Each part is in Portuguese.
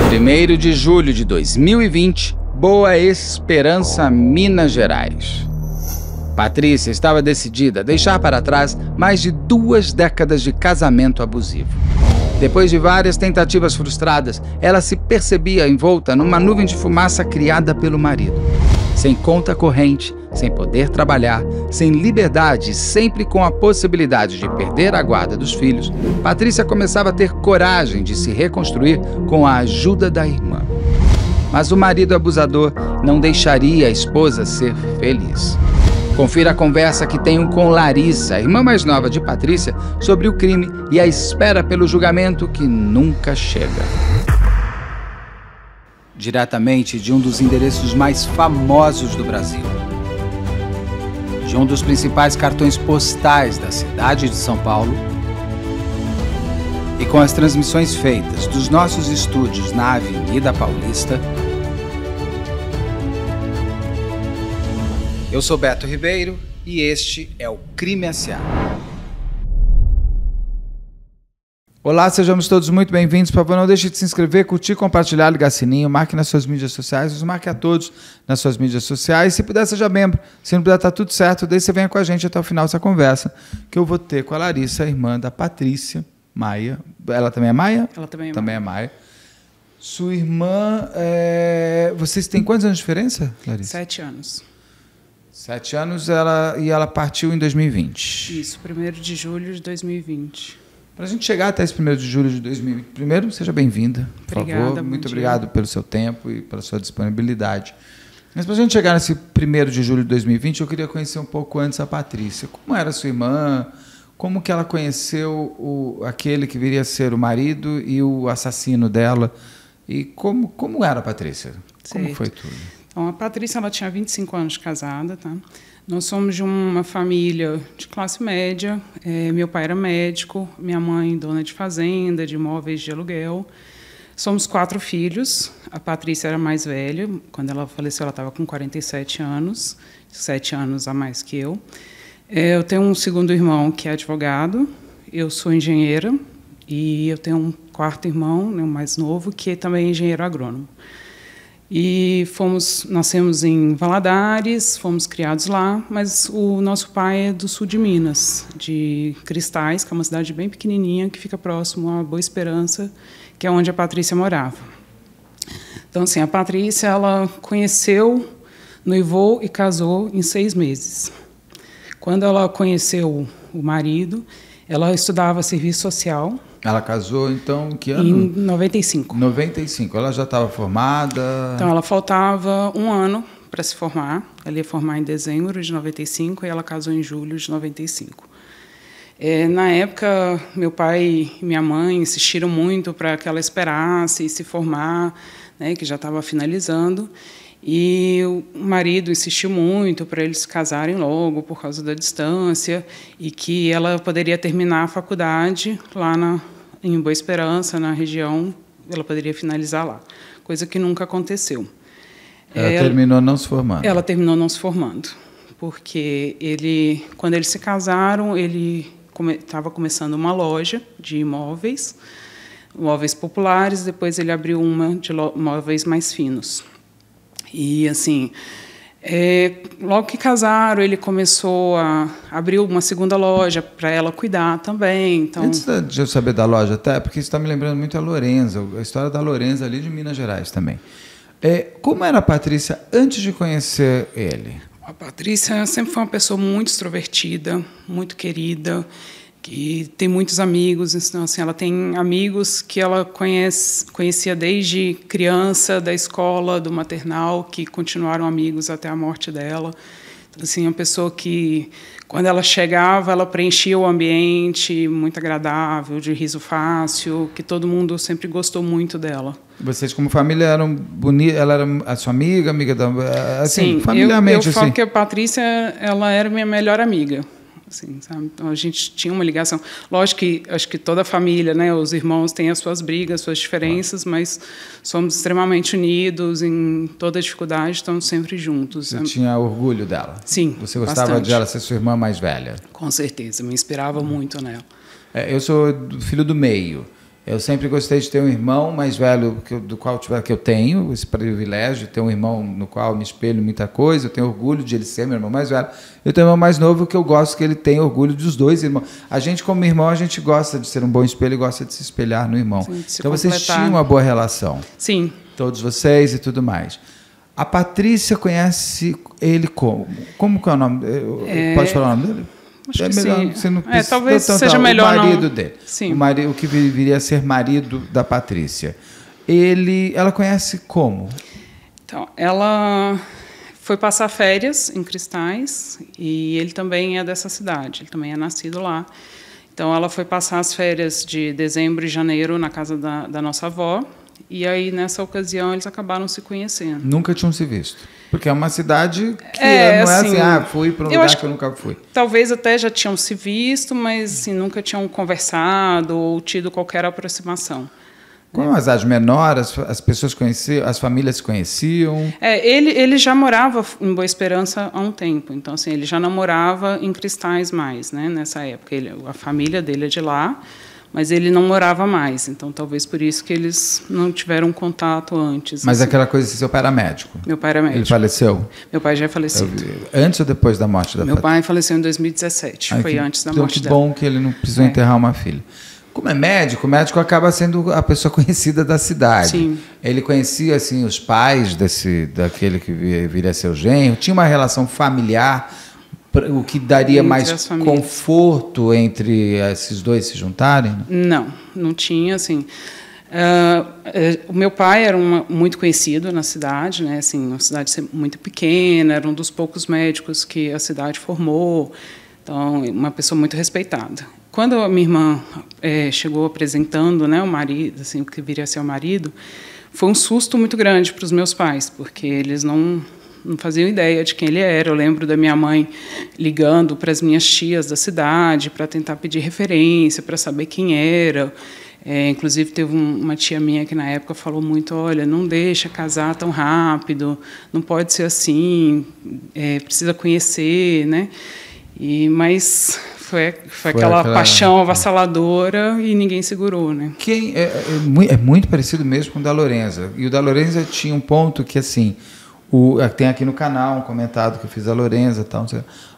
1º de julho de 2020, Boa Esperança, Minas Gerais. Patrícia estava decidida a deixar para trás mais de 2 décadas de casamento abusivo. Depois de várias tentativas frustradas, ela se percebia envolta numa nuvem de fumaça criada pelo marido. Sem conta corrente, sem poder trabalhar, sem liberdade e sempre com a possibilidade de perder a guarda dos filhos, Patrícia começava a ter coragem de se reconstruir com a ajuda da irmã. Mas o marido abusador não deixaria a esposa ser feliz. Confira a conversa que tenho com Larissa, a irmã mais nova de Patrícia, sobre o crime e a espera pelo julgamento que nunca chega. Diretamente de um dos endereços mais famosos do Brasil, de um dos principais cartões postais da cidade de São Paulo, e com as transmissões feitas dos nossos estúdios na Avenida Paulista, eu sou Beto Ribeiro e este é o Crime S.A. Olá, sejamos todos muito bem-vindos. Por favor, não deixe de se inscrever, curtir, compartilhar, ligar sininho, marque nas suas mídias sociais, nos marque a todos nas suas mídias sociais. Se puder, seja membro. Se não puder, tá tudo certo. Daí você venha com a gente até o final dessa conversa, que eu vou ter com a Larissa, a irmã da Patrícia, Maia. Ela também é Maia? Ela também é Maia. Também é Maia. Sua irmã, vocês têm quantos anos de diferença, Larissa? 7 anos. 7 anos, e ela partiu em 2020. Isso, 1º de julho de 2020. Para a gente chegar até esse 1º de julho de 2020, primeiro, seja bem-vinda, por favor. Muito obrigado pelo seu tempo e pela sua disponibilidade. Mas para a gente chegar nesse 1º de julho de 2020, eu queria conhecer um pouco antes a Patrícia. Como era a sua irmã? Como que ela conheceu aquele que viria a ser o marido e o assassino dela? E como era a Patrícia? Como foi tudo? Então, a Patrícia ela tinha 25 anos de casada, tá? Nós somos de uma família de classe média. Meu pai era médico, minha mãe dona de fazenda, de imóveis de aluguel. Somos 4 filhos. A Patrícia era mais velha. Quando ela faleceu, ela estava com 47 anos, 7 anos a mais que eu. Eu tenho um segundo irmão que é advogado. Eu sou engenheira. E eu tenho um 4º irmão, né, o mais novo, que também é engenheiro agrônomo. E nascemos em Valadares, fomos criados lá, mas o nosso pai é do sul de Minas, de Cristais, que é uma cidade bem pequenininha, que fica próximo a Boa Esperança, que é onde a Patrícia morava. Então, assim, a Patrícia, ela conheceu, noivou e casou em 6 meses. Quando ela conheceu o marido, ela estudava serviço social. Ela casou, então, em que ano? Em 95. 95. Ela já estava formada? Então, ela faltava 1 ano para se formar. Ela ia formar em dezembro de 95 e ela casou em julho de 95. Na época, meu pai e minha mãe insistiram muito para que ela esperasse se formar, né, que já estava finalizando. E o marido insistiu muito para eles se casarem logo por causa da distância e que ela poderia terminar a faculdade lá em Boa Esperança, na região, ela poderia finalizar lá, coisa que nunca aconteceu. Ela terminou não se formando? Ela terminou não se formando, porque quando eles se casaram, ele estava começando uma loja de móveis populares, depois ele abriu uma de móveis mais finos. E, assim, logo que casaram, ele começou a abrir uma segunda loja para ela cuidar também. Então... Antes de eu saber da loja, até, porque isso está me lembrando muito a Lorenza, a história da Lorenza ali de Minas Gerais também. Como era a Patrícia antes de conhecer ele? A Patrícia sempre foi uma pessoa muito extrovertida, muito querida, que tem muitos amigos. Então, assim, ela tem amigos que ela conhecia desde criança, da escola, do maternal, que continuaram amigos até a morte dela. Então, assim, uma pessoa que, quando ela chegava, ela preenchia o ambiente, muito agradável, de riso fácil, que todo mundo sempre gostou muito dela. Vocês, como família, eram bonitos? Ela era a sua amiga da... Assim, sim, familiarmente, eu falo assim. que a Patrícia ela era minha melhor amiga. Assim, sabe? Então, a gente tinha uma ligação. Lógico que acho que toda a família, né, os irmãos têm as suas brigas, suas diferenças, mas somos extremamente unidos em toda dificuldade, estamos sempre juntos. Você tinha orgulho dela? Sim, você gostava bastante. de ela ser sua irmã mais velha? Com certeza, me inspirava muito nela. Eu sou filho do meio. Eu sempre gostei de ter um irmão mais velho que eu tenho esse privilégio de ter um irmão no qual eu me espelho muita coisa. Eu tenho orgulho de ele ser meu irmão mais velho. Eu tenho um irmão mais novo que eu gosto que ele tenha orgulho dos dois irmãos. A gente, como irmão, a gente gosta de ser um bom espelho e gosta de se espelhar no irmão. Sim, então vocês tinham uma boa relação. Sim. Todos vocês e tudo mais. A Patrícia conhece ele como? Como que é o nome? Pode falar o nome dele? Acho que melhor, sim. você não precisa, talvez seja melhor o marido não... dele. Sim. O que viria a ser marido da Patrícia. Ela conhece como? Então, ela foi passar férias em Cristais e ele também é dessa cidade, ele também é nascido lá. Então, ela foi passar as férias de dezembro e janeiro na casa da nossa avó e aí, nessa ocasião, eles acabaram se conhecendo. Nunca tinham se visto? Porque é uma cidade que não assim, é assim, fui para um lugar que eu nunca fui. Talvez até já tinham se visto, mas assim, nunca tinham conversado ou tido qualquer aproximação. Como uma cidade menor, as pessoas conheciam, as famílias se conheciam? Ele já morava em Boa Esperança há um tempo, então assim, ele já não morava em Cristais mais, né, nessa época. A família dele é de lá, mas ele não morava mais, então talvez por isso que eles não tiveram contato antes. Mas assim. Aquela coisa, seu pai era médico? Meu pai era médico. Ele faleceu? Meu pai já é falecido. Antes ou depois da morte da Meu pai faleceu em 2017, foi antes da morte dela. Que bom que ele não precisou enterrar uma filha. Como é médico, o médico acaba sendo a pessoa conhecida da cidade. Sim. Ele conhecia assim, os pais daquele que viria a ser o genro, tinha uma relação familiar, o que daria entre mais conforto entre esses dois se juntarem? Não tinha, assim. O meu pai era muito conhecido na cidade, né? Assim, uma cidade muito pequena, era um dos poucos médicos que a cidade formou, então uma pessoa muito respeitada. Quando a minha irmã chegou apresentando, né, o marido, assim, o que viria a ser o marido, foi um susto muito grande para os meus pais, porque eles não faziam ideia de quem ele era. Eu lembro da minha mãe ligando para as minhas tias da cidade para tentar pedir referência, para saber quem era. Inclusive, teve uma tia minha que, na época, falou muito, olha, não deixa casar tão rápido, não pode ser assim, precisa conhecer, né? Mas foi aquela paixão avassaladora e ninguém segurou, né? É muito parecido mesmo com o da Lorenza. E o da Lorenza tinha um ponto que, assim... tem aqui no canal um comentário que eu fiz da Lorenza e tal.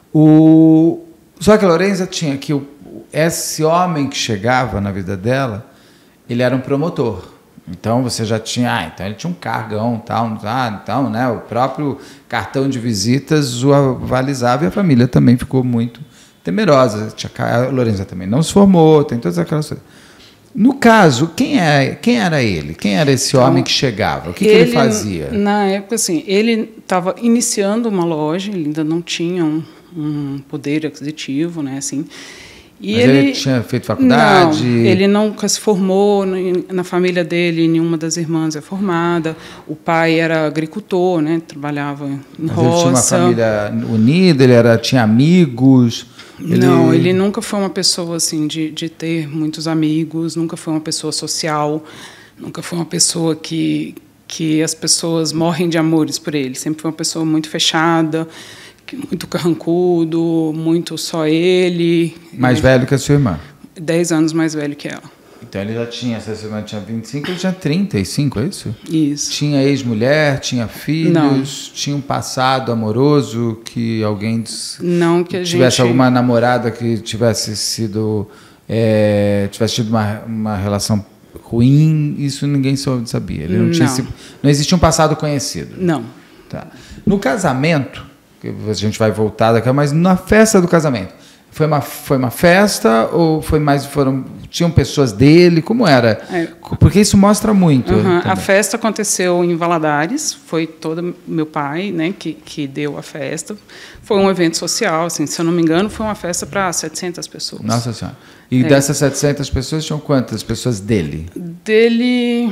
Só que a Lorenza tinha que esse homem que chegava na vida dela, ele era um promotor. Então você já tinha, então ele tinha um cargão, tal, né? O próprio cartão de visitas o avalizava e a família também ficou muito temerosa. A Lorenza também não se formou, tem todas aquelas coisas. No caso, quem era ele? Quem era esse homem que chegava? O que ele fazia? Na época, assim, ele estava iniciando uma loja, ele ainda não tinha um poder aquisitivo, né, assim. Mas ele tinha feito faculdade? Não, ele nunca se formou, na família dele, nenhuma das irmãs é formada. O pai era agricultor, né, trabalhava em roça. Ele tinha uma família unida, tinha amigos... Não, ele nunca foi uma pessoa assim de ter muitos amigos, nunca foi uma pessoa social, nunca foi uma pessoa que as pessoas morrem de amores por ele. Sempre foi uma pessoa muito fechada, muito carrancudo, muito só ele. Mais velho que a sua irmã? 10 anos mais velho que ela. Então ele já tinha, se a sua irmã tinha 25, ele tinha 35, é isso? Isso. Tinha ex-mulher, tinha filhos, não. Tinha um passado amoroso que alguém não que a tivesse alguma namorada que tivesse tido uma relação ruim, isso ninguém sabia. Ele não tinha não existia um passado conhecido. Não. Tá. No casamento, que a gente vai voltar daqui, mas na festa do casamento, foi uma festa ou tinham pessoas dele? Como era? Porque isso mostra muito. A festa aconteceu em Valadares, foi todo meu pai, né, que deu a festa. Foi um evento social, assim, se eu não me engano, foi uma festa para 700 pessoas. Nossa Senhora. E dessas 700 pessoas, tinham quantas pessoas dele? Dele,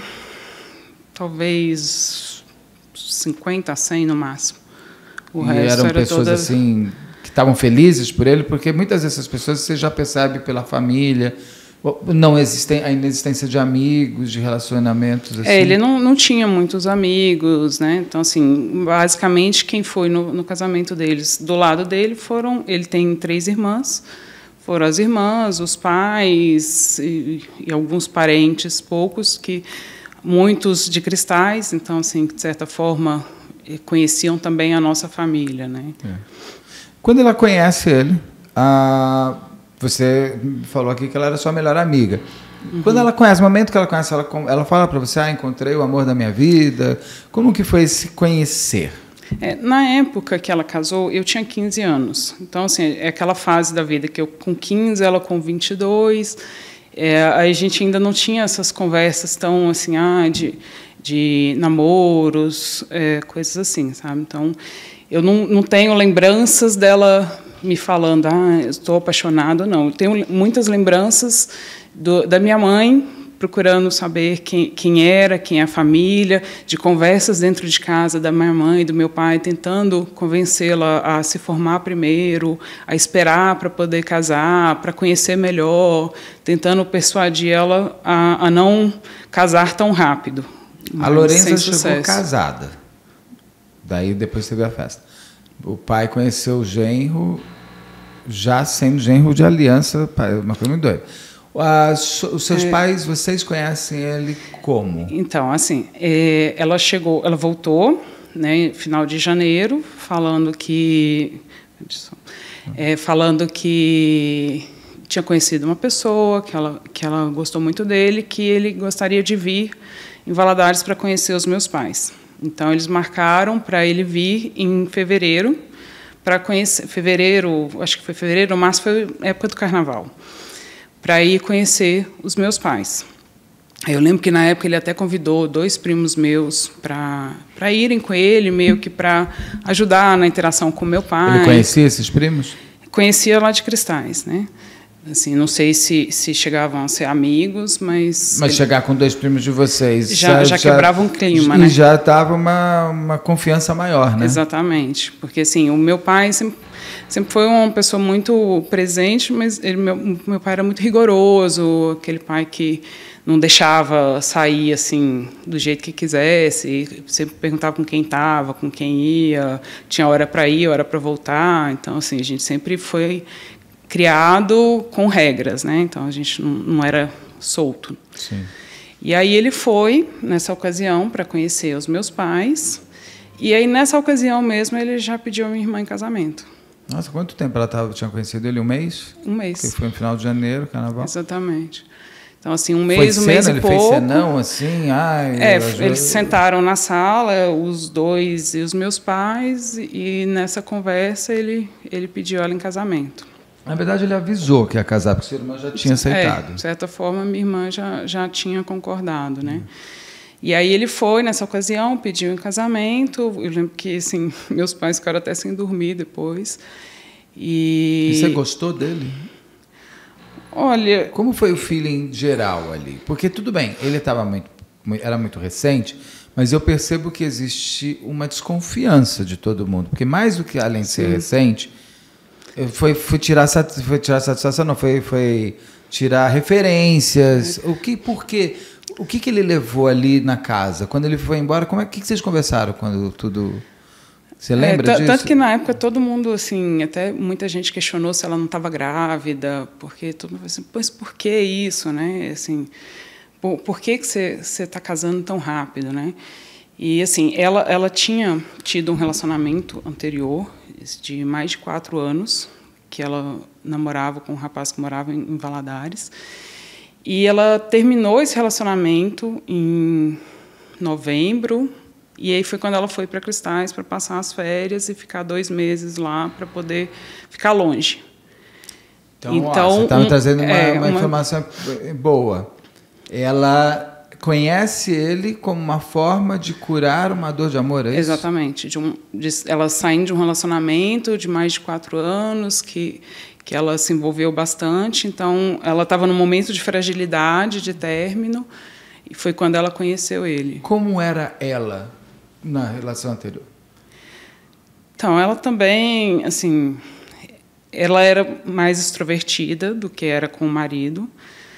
talvez 50 a 100 no máximo. O resto eram pessoas assim... estavam felizes por ele, porque muitas dessas pessoas você já percebe pela família, não existem a inexistência de amigos, de relacionamentos assim. Ele não tinha muitos amigos, né? Então assim, basicamente quem foi no casamento deles, do lado dele ele tem 3 irmãs, Foram as irmãs, os pais e alguns parentes, poucos, que muitos de Cristais, então, assim, de certa forma, conheciam também a nossa família, né? Quando ela conhece ele, você falou aqui que ela era sua melhor amiga. Quando ela conhece, no momento que ela conhece, ela fala para você, encontrei o amor da minha vida. Como que foi se conhecer? Na época que ela casou, eu tinha 15 anos. Então, assim, é aquela fase da vida que eu com 15, ela com 22. Aí a gente ainda não tinha essas conversas tão, assim, de namoros, coisas assim, sabe? Então, eu não tenho lembranças dela me falando, estou apaixonada, não. Eu tenho muitas lembranças da minha mãe procurando saber quem era, quem é a família, de conversas dentro de casa da minha mãe e do meu pai, tentando convencê-la a se formar primeiro, a esperar para poder casar, para conhecer melhor, tentando persuadir ela a não casar tão rápido. A Lorenza chegou casada. Daí depois teve a festa. O pai conheceu o genro, já sendo genro de aliança, uma coisa muito doida. Os seus pais, vocês conhecem ele como? Então, assim, ela voltou, né, final de janeiro, falando que tinha conhecido uma pessoa, que ela gostou muito dele, que ele gostaria de vir em Valadares para conhecer os meus pais. Então, eles marcaram para ele vir em fevereiro, para conhecer, acho que foi fevereiro ou março, foi a época do carnaval, para ir conhecer os meus pais. Eu lembro que, na época, ele até convidou 2 primos meus para irem com ele, meio que para ajudar na interação com meu pai. Ele conhecia esses primos? Conhecia lá de Cristais, né? Assim, não sei se chegavam a ser amigos, mas... Mas chegar com 2 primos de vocês... Já quebrava um clima, né? E já estava uma confiança maior, né? Exatamente. Porque, assim, o meu pai sempre foi uma pessoa muito presente, mas meu pai era muito rigoroso, aquele pai que não deixava sair assim do jeito que quisesse, sempre perguntava com quem estava, com quem ia, tinha hora para ir, hora para voltar. Então, assim, a gente sempre foi criado com regras, né? Então, a gente não era solto. Sim. E aí ele foi, nessa ocasião, para conhecer os meus pais, e aí, nessa ocasião mesmo, ele já pediu a minha irmã em casamento. Nossa, quanto tempo ela tinha conhecido ele? 1 mês? 1 mês. Que foi no final de janeiro, carnaval? Exatamente. Então, assim, 1 mês, 1 mês e pouco. Ele fez cenão, assim? Eles sentaram na sala, os 2 e os meus pais, e nessa conversa ele pediu ela em casamento. Na verdade, ele avisou que ia casar, porque sua irmã já tinha aceitado. De certa forma, minha irmã já tinha concordado, né? E aí ele foi, nessa ocasião, pediu em casamento. Eu lembro que, assim, meus pais ficaram até sem dormir depois. E você gostou dele? Olha... Como foi o feeling geral ali? Porque, tudo bem, ele era muito recente, mas eu percebo que existe uma desconfiança de todo mundo. Porque mais do que, além de ser recente, foi tirar satisfação, não, foi tirar referências. Por quê? O que ele levou ali na casa? Quando ele foi embora, o que vocês conversaram quando tudo... Você lembra disso? Tanto que, na época, todo mundo, assim, até muita gente questionou se ela não estava grávida, porque todo mundo falou assim, pois por que isso, né? Assim, por que você está casando tão rápido, né? E, assim, ela tinha tido um relacionamento anterior, de mais de 4 anos, que ela namorava com um rapaz que morava em Valadares. E ela terminou esse relacionamento em novembro, e aí foi quando ela foi para Cristais para passar as férias e ficar 2 meses lá para poder ficar longe. Então você está me trazendo uma informação boa. Ela conhece ele como uma forma de curar uma dor de amor, é isso? Exatamente. Ela saindo de um relacionamento de mais de 4 anos, que ela se envolveu bastante, então ela estava num momento de fragilidade, de término, e foi quando ela conheceu ele. Como era ela na relação anterior? Então, ela também, assim, ela era mais extrovertida do que era com o marido,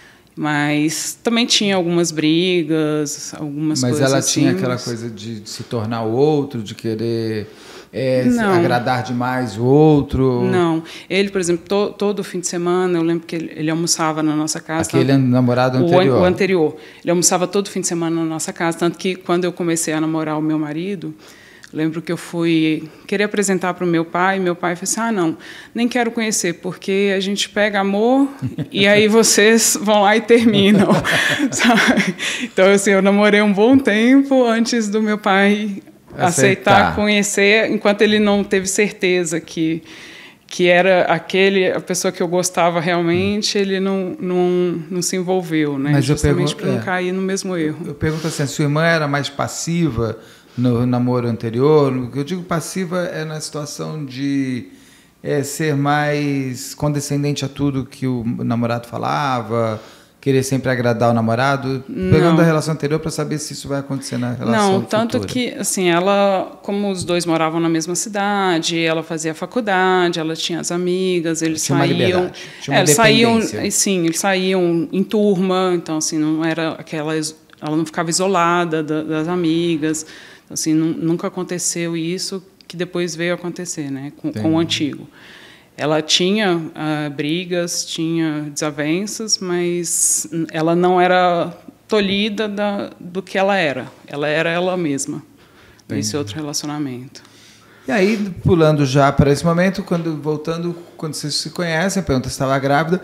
mas também tinha algumas brigas, algumas coisas assim. Mas ela tinha aquela coisa de se tornar o outro, de querer agradar demais o outro? Não. Ele, por exemplo, todo fim de semana, eu lembro que ele almoçava na nossa casa. Aquele namorado anterior? O anterior. Ele almoçava todo fim de semana na nossa casa, tanto que quando eu comecei a namorar o meu marido, lembro que eu fui querer apresentar para o meu pai falou assim, não, nem quero conhecer, porque a gente pega amor e aí vocês vão lá e terminam. Sabe? Então, assim, eu namorei um bom tempo antes do meu pai aceitar conhecer, enquanto ele não teve certeza que era a pessoa que eu gostava realmente, ele não se envolveu, né? Mas justamente para não cair no mesmo erro. Eu pergunto assim, a sua irmã era mais passiva no namoro anterior? O que eu digo passiva é na situação de ser mais condescendente a tudo que o namorado falava, querer sempre agradar o namorado, pegando a relação anterior para saber se isso vai acontecer na relação Não, tanto futura. Que, assim, ela, como os dois moravam na mesma cidade, ela fazia faculdade, ela tinha as amigas, eles saíam... Eles saíam, sim, eles saíam em turma, então, assim, não era aquela... Ela não ficava isolada das amigas, então, assim, nunca aconteceu isso que depois veio acontecer, né, com o antigo. Ela tinha brigas, tinha desavenças, mas ela não era tolhida do que ela era. Ela era ela mesma, nesse outro relacionamento. E aí, pulando já para esse momento, quando vocês se conhecem, a pergunta se estava grávida,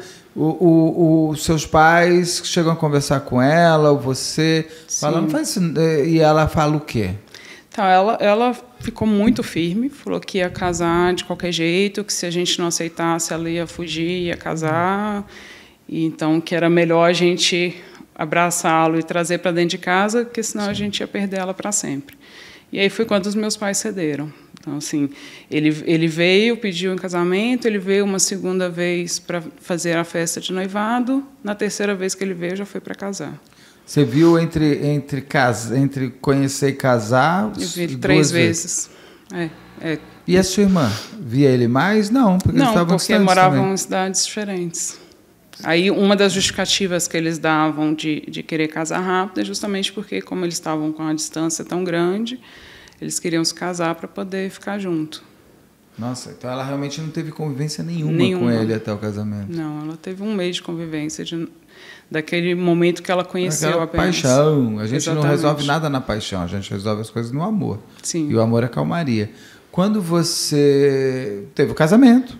os seus pais chegam a conversar com ela, ou você fala, não faz isso, e ela fala o quê? Então, ela ficou muito firme, falou que ia casar de qualquer jeito, que se a gente não aceitasse, ela ia fugir, ia casar, e então que era melhor a gente abraçá-lo e trazer para dentro de casa, porque senão a gente ia perder ela para sempre. E aí foi quando os meus pais cederam. Então, assim, ele veio, pediu em casamento, ele veio uma segunda vez para fazer a festa de noivado, na terceira vez que ele veio, já foi para casar. Você viu entre conhecer e casar? Eu vi ele 3 vezes. E a sua irmã? Via ele mais? Não, porque eles estavam distantes moravam também. em cidades diferentes. Aí, uma das justificativas que eles davam de querer casar rápido é justamente porque, como eles estavam com uma distância tão grande, eles queriam se casar para poder ficar junto. Nossa, então ela realmente não teve convivência nenhuma com ele até o casamento. Não, ela teve 1 mês de convivência daquele momento que ela conheceu aquela apenas. Paixão. A gente Exatamente. não resolve nada na paixão, a gente resolve as coisas no amor. Sim. E o amor é calmaria. Quando você teve o casamento,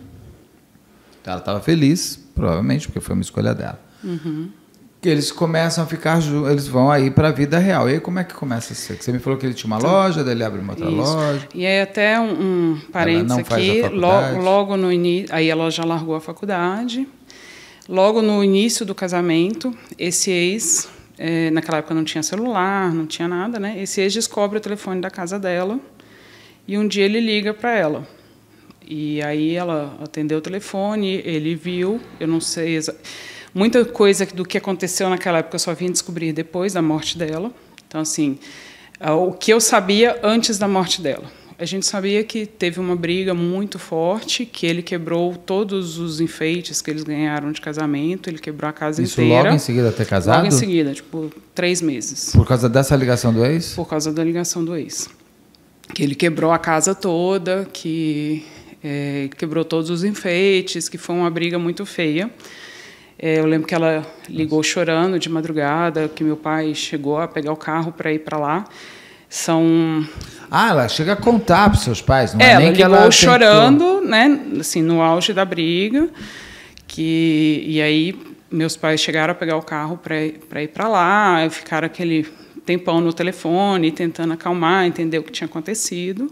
ela estava feliz, provavelmente, porque foi uma escolha dela. Uhum. Eles começam a ficar juntos, eles vão aí para a vida real. E aí como é que começa a ser? Você me falou que ele tinha uma loja, daí ele abre uma outra loja. E aí até um parênteses aqui, logo no início, aí ela já largou a faculdade. Logo no início do casamento, esse ex, naquela época não tinha celular, não tinha nada, né? Esse ex descobre o telefone da casa dela e um dia ele liga para ela. E aí ela atendeu o telefone, ele viu, eu não sei muita coisa do que aconteceu naquela época eu só vim descobrir depois da morte dela. Então, assim, o que eu sabia antes da morte dela. A gente sabia que teve uma briga muito forte, que ele quebrou todos os enfeites que eles ganharam de casamento, ele quebrou a casa inteira. Isso logo em seguida de ter casado? Logo em seguida, tipo, 3 meses. Por causa dessa ligação do ex? Por causa da ligação do ex. Que ele quebrou a casa toda, que quebrou todos os enfeites, que foi uma briga muito feia. Eu lembro que ela ligou chorando de madrugada, que meu pai chegou a pegar o carro para ir para lá. Ela chega a contar para os seus pais, não é nem que ela ligou chorando, né, assim, no auge da briga, e aí meus pais chegaram a pegar o carro para ir para lá, ficaram aquele tempão no telefone, tentando acalmar, entender o que tinha acontecido.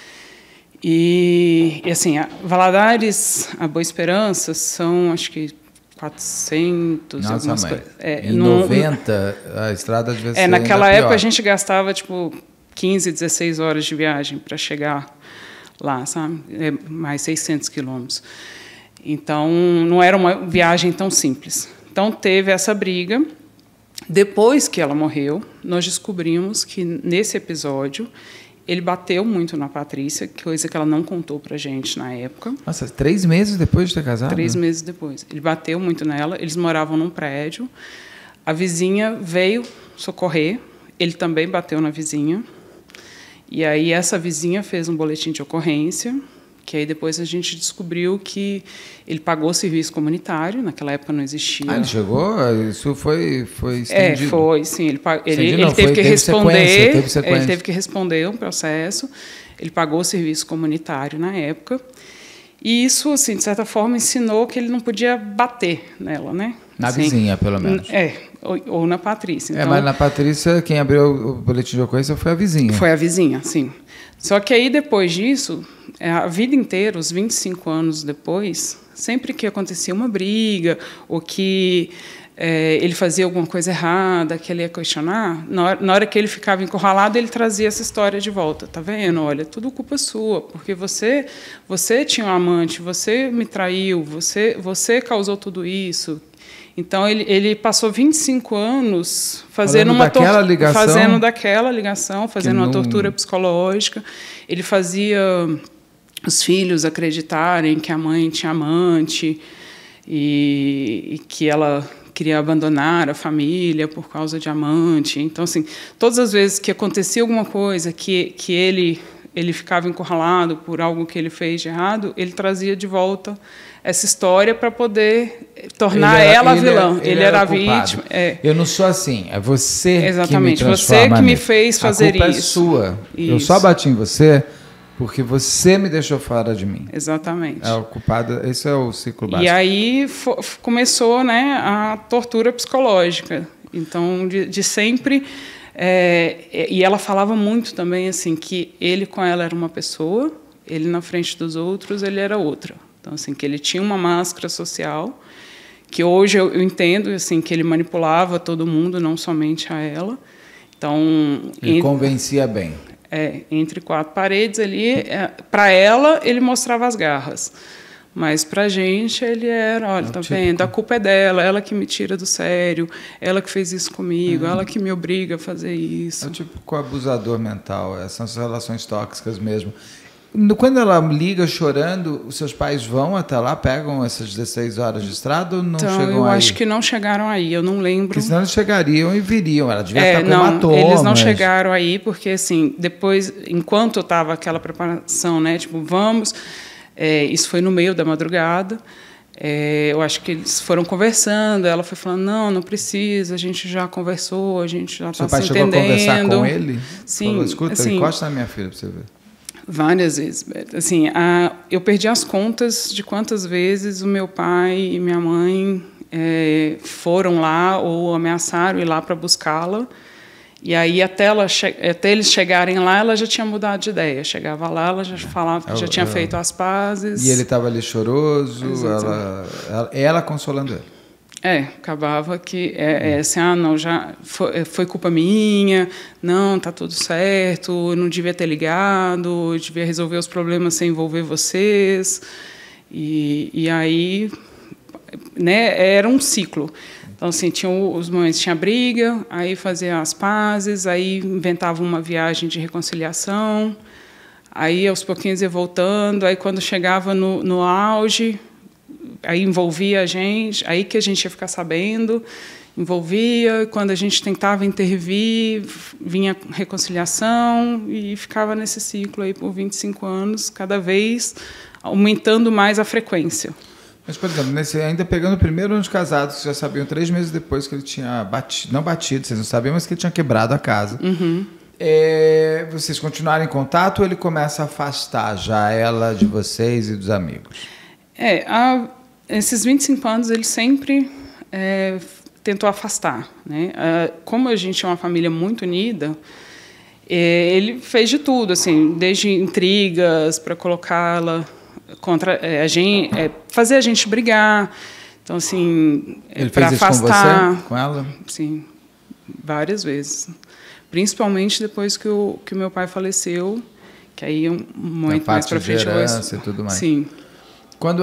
E assim, Valadares, a Boa Esperança, são, acho que, 400 Nossa, algumas mãe. coisas. Em 90, a estrada devia ser naquela ainda época pior. a gente gastava tipo 15, 16 horas de viagem para chegar lá, sabe? Mais 600 quilômetros. Então, não era uma viagem tão simples. Então, teve essa briga. Depois que ela morreu, nós descobrimos que, nesse episódio, ele bateu muito na Patrícia, coisa que ela não contou para a gente na época. Nossa, 3 meses depois de ter casado? 3 meses depois. Ele bateu muito nela, eles moravam num prédio. A vizinha veio socorrer, ele também bateu na vizinha. E aí essa vizinha fez um boletim de ocorrência, que aí depois a gente descobriu que ele pagou o serviço comunitário, naquela época não existia. Ah, ele chegou? Isso foi estendido? Foi, sim. Ele teve que responder. Ele teve que responder um processo. Ele pagou o serviço comunitário na época. E isso, assim, de certa forma, ensinou que ele não podia bater nela, né? Na vizinha, pelo menos. Ou na Patrícia. Então, mas na Patrícia, quem abriu o boletim de ocorrência foi a vizinha. Foi a vizinha, sim. Só que aí, depois disso, a vida inteira, os 25 anos depois, sempre que acontecia uma briga, ou que ele fazia alguma coisa errada, que ele ia questionar, na hora que ele ficava encurralado, ele trazia essa história de volta. Tá vendo? Olha, tudo culpa sua, porque você tinha um amante, você me traiu, você causou tudo isso. Então, ele passou 25 anos fazendo daquela ligação, fazendo uma tortura psicológica. Ele fazia os filhos acreditarem que a mãe tinha amante e que ela queria abandonar a família por causa de amante. Então, assim, todas as vezes que acontecia alguma coisa que ele ficava encurralado por algo que ele fez de errado, ele trazia de volta essa história para poder tornar ela a vilã. Ele era a vítima. Eu não sou assim, é você Exatamente, que me transforma. Você que me fez fazer isso. A culpa é sua. Isso. Eu só bati em você porque você me deixou fora de mim. Exatamente. É o culpado, esse é o ciclo básico. E aí começou, né, a tortura psicológica. Então, de sempre... e ela falava muito também assim que ele com ela era uma pessoa, ele na frente dos outros ele era outra. Então, assim, que ele tinha uma máscara social, que hoje eu entendo assim, que ele manipulava todo mundo, não somente a ela. Então, ele convencia bem. Entre quatro paredes ali, para ela ele mostrava as garras. Mas para a gente ele era, olha, tá vendo? A culpa é dela, ela que me tira do sério, ela que fez isso comigo, ela que me obriga a fazer isso. É tipo com o abusador mental, essas relações tóxicas mesmo. Quando ela liga chorando, os seus pais vão até lá, pegam essas 16 horas de estrada ou não chegam aí? Eu acho que não chegaram aí, eu não lembro. Porque senão eles chegariam e viriam, ela devia estar com hematoma. Eles não chegaram aí, porque assim, depois, enquanto eu estava aquela preparação, né, tipo, vamos, isso foi no meio da madrugada, eu acho que eles foram conversando, ela foi falando, não precisa, a gente já conversou, a gente já está se entendendo. Seu pai chegou a conversar com ele? Sim. Falou, escuta, assim, encosta na minha filha para você ver. Várias vezes. Assim, eu perdi as contas de quantas vezes o meu pai e minha mãe foram lá ou ameaçaram ir lá para buscá-la. E aí, até eles chegarem lá, ela já tinha mudado de ideia. Chegava lá, ela já falava que já tinha feito as pazes. E ele estava ali choroso, ela consolando ele. Acabava que assim, não, já foi culpa minha, não, tá tudo certo, eu não devia ter ligado, eu devia resolver os problemas sem envolver vocês. E aí, né, era um ciclo. Então, assim, os momentos, tinha briga, aí fazia as pazes, aí inventava uma viagem de reconciliação, aí aos pouquinhos ia voltando, aí quando chegava no auge, aí envolvia a gente, aí que a gente ia ficar sabendo, envolvia, quando a gente tentava intervir, vinha reconciliação e ficava nesse ciclo aí por 25 anos, cada vez aumentando mais a frequência. Mas, por exemplo, ainda pegando o primeiro ano de casado, vocês já sabiam 3 meses depois que ele tinha não batido, vocês não sabiam, mas que ele tinha quebrado a casa. Uhum. Vocês continuaram em contato ou ele começa a afastar já ela de vocês e dos amigos? Esses 25 anos ele sempre tentou afastar, né? Como a gente é uma família muito unida, ele fez de tudo, assim, desde intrigas para colocá-la contra a gente, fazer a gente brigar. Então, assim, para afastar. Com você, com ela? Sim, várias vezes. Principalmente depois que o meu pai faleceu, que aí um momento mais para frente. De herança e tudo mais. Sim. Quando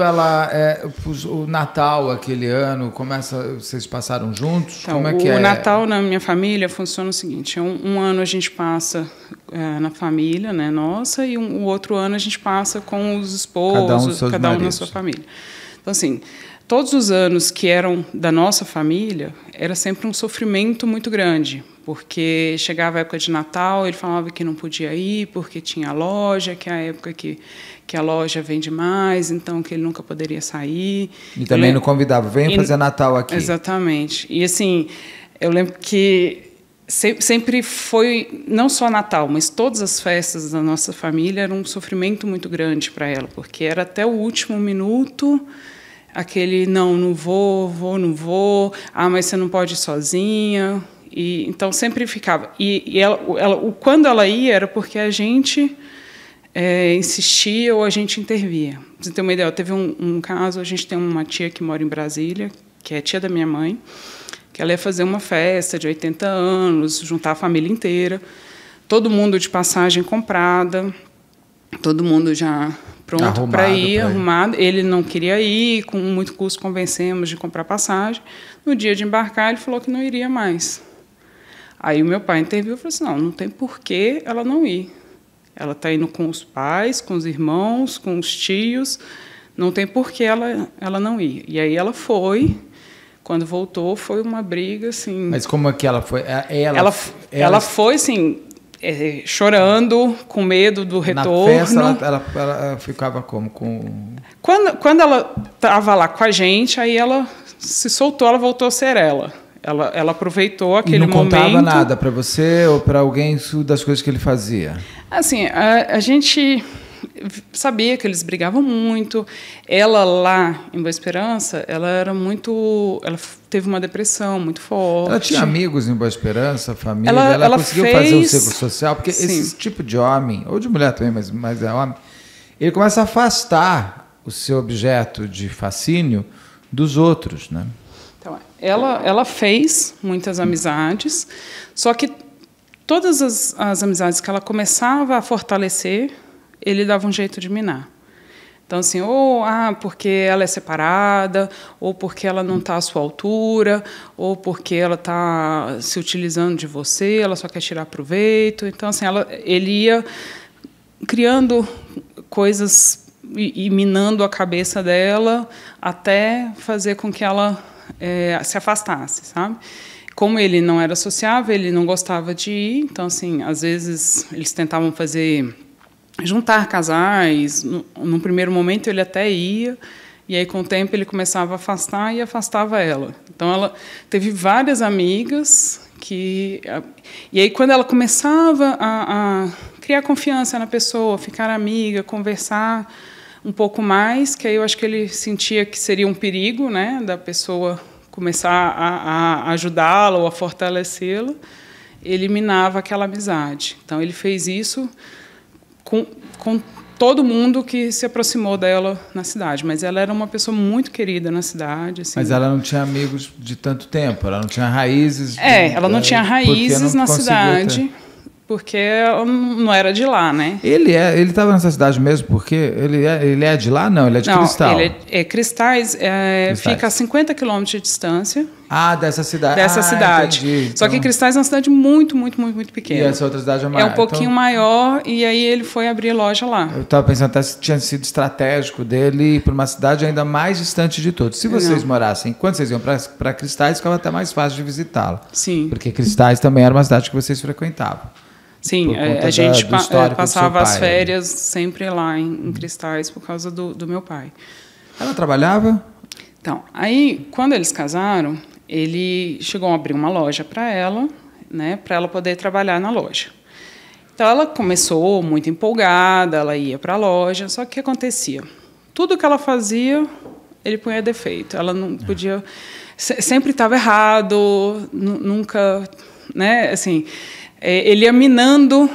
o Natal, aquele ano, vocês passaram juntos? Então, como é que o Natal na minha família funciona o seguinte: um ano a gente passa na família, né, nossa, e o outro ano a gente passa com os esposos, cada um na sua família. Então, assim, todos os anos que eram da nossa família, era sempre um sofrimento muito grande, porque chegava a época de Natal, ele falava que não podia ir porque tinha a loja, que é a época que a loja vende mais, então que ele nunca poderia sair. E também não convidava, vem fazer Natal aqui. Exatamente. E assim, eu lembro que sempre foi, não só Natal, mas todas as festas da nossa família eram um sofrimento muito grande para ela, porque era até o último minuto, aquele não vou, não vou, mas você não pode ir sozinha. E então sempre ficava. E quando ela ia era porque a gente insistia ou a gente intervia. Pra você ter uma ideia, teve um caso, a gente tem uma tia que mora em Brasília, que é tia da minha mãe, que ela ia fazer uma festa de 80 anos, juntar a família inteira, todo mundo de passagem comprada, todo mundo já pronto para ir, arrumado. Ele não queria ir, com muito custo convencemos de comprar passagem. No dia de embarcar, ele falou que não iria mais. Aí o meu pai interviu e falou assim, não tem porquê ela não ir. Ela está indo com os pais, com os irmãos, com os tios, não tem porquê ela não ir. E aí ela foi. Quando voltou, foi uma briga, assim... Mas como é que ela foi? Ela foi, assim, chorando, com medo do retorno. Na festa, ela ficava como? Quando ela estava lá com a gente, aí ela se soltou, ela voltou a ser ela. Ela aproveitou aquele momento... E não contava nada para você ou para alguém das coisas que ele fazia? Assim, a gente... sabia que eles brigavam muito. Ela lá em Boa Esperança, ela teve uma depressão muito forte. Ela tinha amigos em Boa Esperança, família. Ela conseguiu fazer o seguro social, porque esse tipo de homem, ou de mulher também, mas é homem, ele começa a afastar o seu objeto de fascínio dos outros, né? Então, ela fez muitas amizades, só que todas as amizades que ela começava a fortalecer, ele dava um jeito de minar. Então, assim, porque ela é separada, ou porque ela não está à sua altura, ou porque ela está se utilizando de você, ela só quer tirar proveito. Então, assim, ele ia criando coisas e minando a cabeça dela até fazer com que ela se afastasse, sabe? Como ele não era sociável, ele não gostava de ir. Então, assim, às vezes eles tentavam juntar casais. No primeiro momento ele até ia, e aí com o tempo ele começava a afastar e afastava ela. Então ela teve várias amigas e aí quando ela começava a criar confiança na pessoa, ficar amiga, conversar um pouco mais, que aí eu acho que ele sentia que seria um perigo, né, da pessoa começar a ajudá-la ou a fortalecê-la, ele minava aquela amizade. Então ele fez isso com todo mundo que se aproximou dela na cidade. Mas ela era uma pessoa muito querida na cidade. Assim. Mas ela não tinha amigos de tanto tempo? Ela não tinha raízes? Ela não tinha raízes na cidade, porque ela não era de lá, né? Ele estava nessa cidade mesmo porque ele é de lá? Não, ele é de Cristal. Ele é Cristais, fica a 50 quilômetros de distância. Dessa cidade. Dessa cidade. Entendi. Só que Cristais é uma cidade muito, muito, muito, muito pequena. E essa outra cidade é maior. É um pouquinho maior, e aí ele foi abrir loja lá. Eu estava pensando até se tinha sido estratégico dele ir para uma cidade ainda mais distante de todos. Se vocês morassem, quando vocês iam para Cristais, ficava até mais fácil de visitá-la. Sim. Porque Cristais também era uma cidade que vocês frequentavam. Sim, a gente passava as férias sempre lá em Cristais por causa do meu pai. Ela trabalhava? Então, aí, quando eles casaram, ele chegou a abrir uma loja para ela, né, para ela poder trabalhar na loja. Então, ela começou muito empolgada, ela ia para a loja, só que o que acontecia? Tudo que ela fazia, ele punha defeito. Ela não podia... Sempre estava errado, nunca... Né, assim... Ele ia minando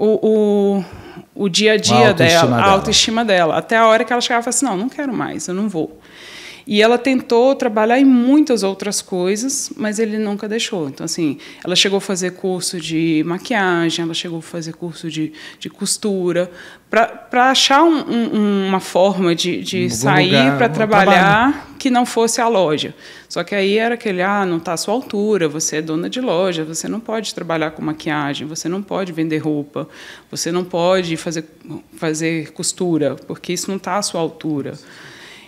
o dia a dia dela, a autoestima dela, até a hora que ela chegava e falava assim, não quero mais, eu não vou. E ela tentou trabalhar em muitas outras coisas, mas ele nunca deixou. Então, assim, ela chegou a fazer curso de maquiagem, ela chegou a fazer curso de costura, para achar uma forma de sair para trabalhar que não fosse a loja. Só que aí era aquele, não está à sua altura, você é dona de loja, você não pode trabalhar com maquiagem, você não pode vender roupa, você não pode fazer costura, porque isso não está à sua altura.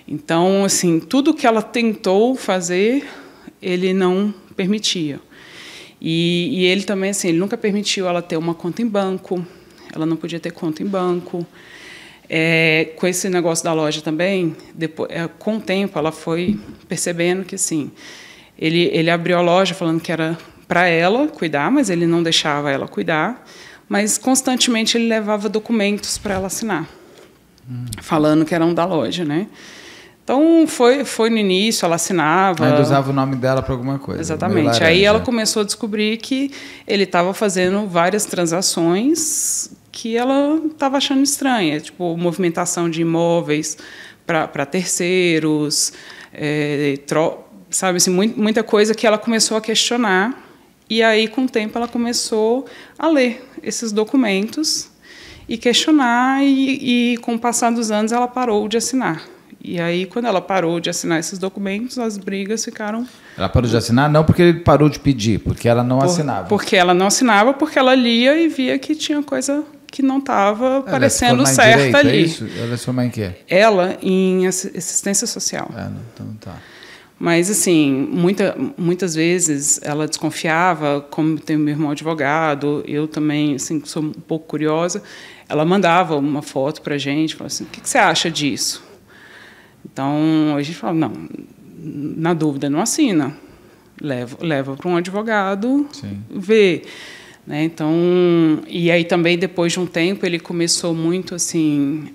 Então, assim, tudo que ela tentou fazer, ele não permitia. E ele também, assim, ele nunca permitiu ela ter uma conta em banco, ela não podia ter conta em banco. Com esse negócio da loja também, depois, com o tempo, ela foi percebendo que, assim, ele abriu a loja falando que era para ela cuidar, mas ele não deixava ela cuidar, mas constantemente ele levava documentos para ela assinar, falando que eram da loja, né? Então, foi no início, ela assinava... Ainda usava o nome dela para alguma coisa. Exatamente. Aí ela começou a descobrir que ele estava fazendo várias transações que ela estava achando estranha, tipo, movimentação de imóveis para terceiros, sabe, assim, muita coisa que ela começou a questionar. E aí, com o tempo, ela começou a ler esses documentos e questionar, e com o passar dos anos, ela parou de assinar. E aí, quando ela parou de assinar esses documentos, as brigas ficaram... Ela parou de assinar não porque ele parou de pedir, porque ela não assinava. Porque ela não assinava, porque ela lia e via que tinha coisa que não estava parecendo certa ali. É isso? Ela se formou em quê? Ela em assistência social. Então tá. Mas, assim, muitas vezes ela desconfiava, como tem o meu irmão advogado, eu também, assim, sou um pouco curiosa, ela mandava uma foto para a gente, falava assim, o que você acha disso? Então, a gente falava, não, na dúvida, não assina. Leva para um advogado, ver. Né? Então, e aí também, depois de um tempo, ele começou muito assim...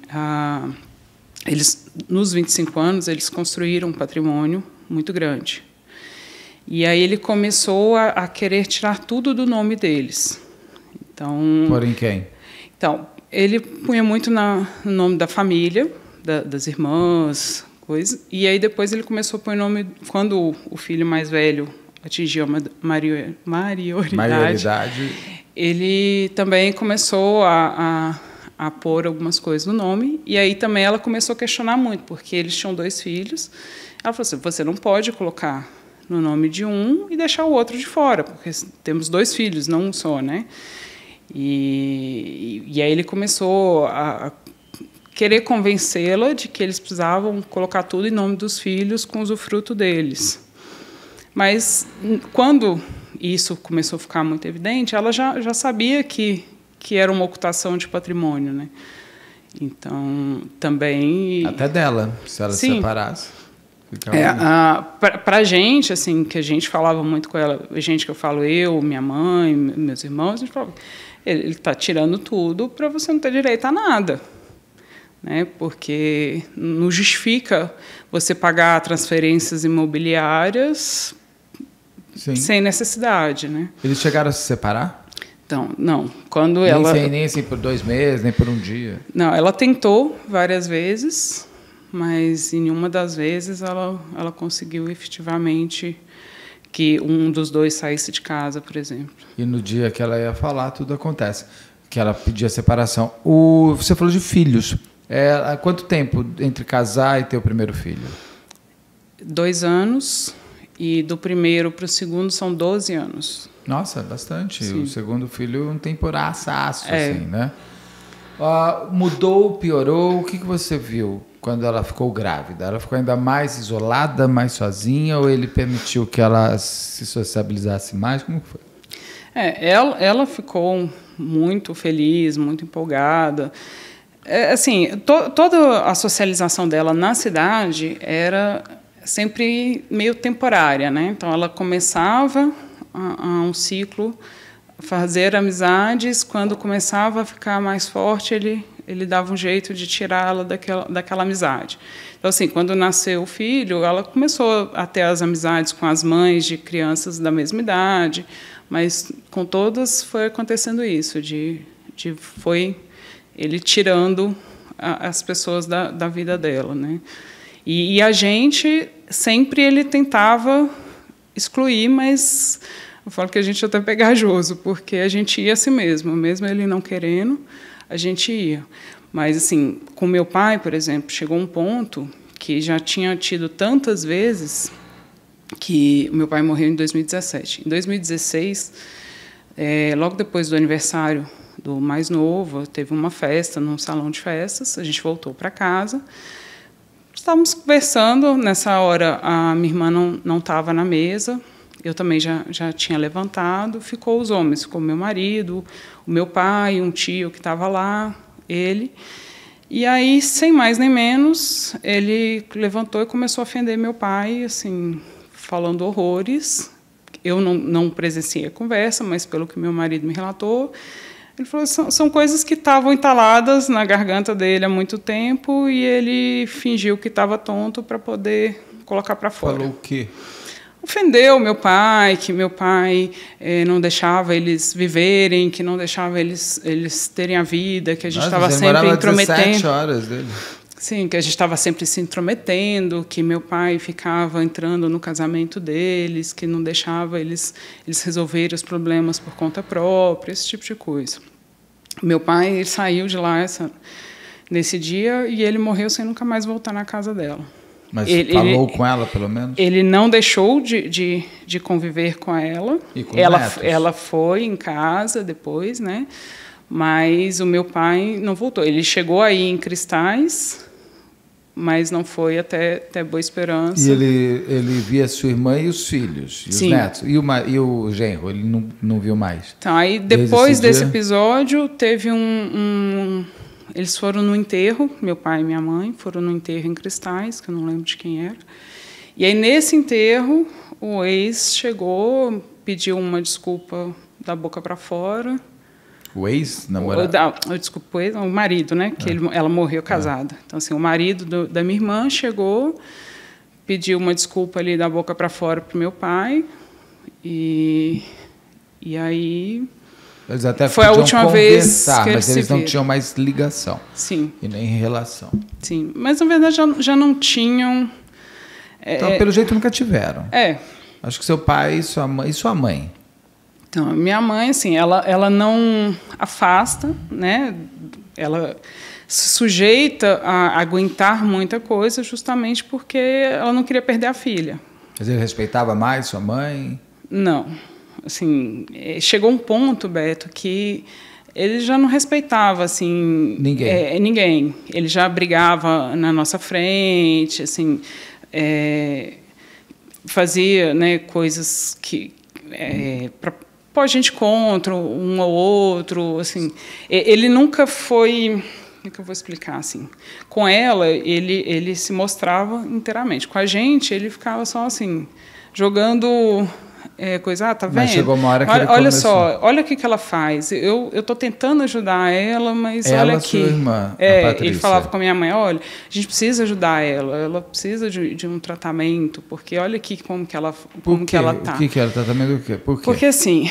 nos 25 anos, eles construíram um patrimônio muito grande. E aí ele começou a querer tirar tudo do nome deles. Então, porém quem? Então, ele punha muito no nome da família, das irmãs, coisa. E aí depois ele começou a pôr o nome... Quando o filho mais velho atingiu a maioridade, ele também começou a pôr algumas coisas no nome. E aí também ela começou a questionar muito, porque eles tinham 2 filhos. Ela falou assim, você não pode colocar no nome de um e deixar o outro de fora, porque temos 2 filhos, não um só, né? E aí ele começou a querer convencê-la de que eles precisavam colocar tudo em nome dos filhos com usufruto deles. Mas, quando isso começou a ficar muito evidente, ela já sabia que era uma ocultação de patrimônio, né? Então, também... Até dela, se ela se separasse. Para a gente, assim, que a gente falava muito com ela, gente que eu falo, eu, minha mãe, meus irmãos, a gente falava, ele está tirando tudo para você não ter direito a nada. Né? Porque não justifica você pagar transferências imobiliárias sem necessidade. Né? Eles chegaram a se separar? Então, não. Quando ela... Nem assim por 2 meses, nem por um dia? Não, ela tentou várias vezes, mas em nenhuma das vezes ela conseguiu efetivamente que um dos 2 saísse de casa, por exemplo. E no dia que ela ia falar, tudo acontece. Que ela pedia separação. Você falou de filhos. Há quanto tempo entre casar e ter o primeiro filho? 2 anos, e do primeiro para o segundo são 12 anos. Nossa, bastante. Sim. O segundo filho um temporaço, assim, né? Mudou, piorou? O que você viu quando ela ficou grávida? Ela ficou ainda mais isolada, mais sozinha, ou ele permitiu que ela se sociabilizasse mais? Como foi? Ela ficou muito feliz, muito empolgada. Assim, toda a socialização dela na cidade era sempre meio temporária, né? Então, ela começava um ciclo, fazer amizades. Quando começava a ficar mais forte, ele dava um jeito de tirá-la daquela amizade. Então, assim, quando nasceu o filho, ela começou a ter as amizades com as mães de crianças da mesma idade, mas com todas foi acontecendo isso, foi ele tirando as pessoas da vida dela, né? E a gente sempre ele tentava excluir, mas eu falo que a gente é até pegajoso, porque a gente ia assim mesmo ele não querendo, a gente ia. Mas, assim, com meu pai, por exemplo, chegou um ponto que já tinha tido tantas vezes que meu pai morreu em 2017. Em 2016, logo depois do aniversário do mais novo, teve uma festa num salão de festas, a gente voltou para casa, Estávamos conversando, nessa hora a minha irmã não estava na mesa, eu também já tinha levantado, ficou os homens, ficou meu marido, o meu pai, um tio que estava lá, ele. E aí, sem mais nem menos, ele levantou e começou a ofender meu pai, assim, falando horrores. Eu não presenciei a conversa, mas pelo que meu marido me relatou, ele falou que são coisas que estavam entaladas na garganta dele há muito tempo e ele fingiu que estava tonto para poder colocar para fora. Falou o quê? Ofendeu meu pai, que meu pai não deixava eles viverem, que não deixava eles terem a vida, que a gente estava sempre intrometendo. 17 horas dele. Sim, que a gente estava sempre se intrometendo, que meu pai ficava entrando no casamento deles, que não deixava eles resolverem os problemas por conta própria, esse tipo de coisa. Meu pai ele saiu de lá nesse dia e ele morreu sem nunca mais voltar na casa dela. Mas falou com ela, pelo menos? Ele não deixou de conviver com ela. E com ela foi em casa depois, né? Mas o meu pai não voltou. Ele chegou aí em Cristais, mas não foi até Boa Esperança. E ele via sua irmã e os filhos, e os netos. E o genro, ele não viu mais? Então, aí, depois desse episódio, teve eles foram no enterro, meu pai e minha mãe foram no enterro em Cristais, que eu não lembro de quem era. E aí, nesse enterro, o ex chegou, pediu uma desculpa da boca para fora. O ex-namorado? Desculpa, o marido, né? Que ela morreu casada. Então, assim, o marido da minha irmã chegou, pediu uma desculpa ali da boca para fora para o meu pai. E aí... Eles até foi a última vez que mas eles não tinham mais ligação. Sim. E nem relação. Sim, mas na verdade já não tinham. Então, pelo jeito, nunca tiveram. Acho que seu pai e sua mãe. Então, minha mãe, assim, ela não afasta, né? Ela se sujeita a aguentar muita coisa justamente porque ela não queria perder a filha. Mas ele respeitava mais sua mãe? Não. Assim, chegou um ponto, Beto, que ele já não respeitava assim ninguém. Ele já brigava na nossa frente, assim, fazia, né, coisas que para pôr a gente contra um ou outro, assim. Ele nunca foi, como é que eu vou explicar assim? Com ela, ele se mostrava inteiramente. Com a gente, ele ficava só assim, jogando coisa, tá vendo? Mas chegou uma hora que olha começou. Só, olha o que ela faz. Eu estou tentando ajudar ela, mas olha aqui. Sua irmã, ele falava com a minha mãe, olha, a gente precisa ajudar ela precisa de um tratamento, porque olha aqui como que ela tá. O que era tratamento do quê? Por quê? Porque assim,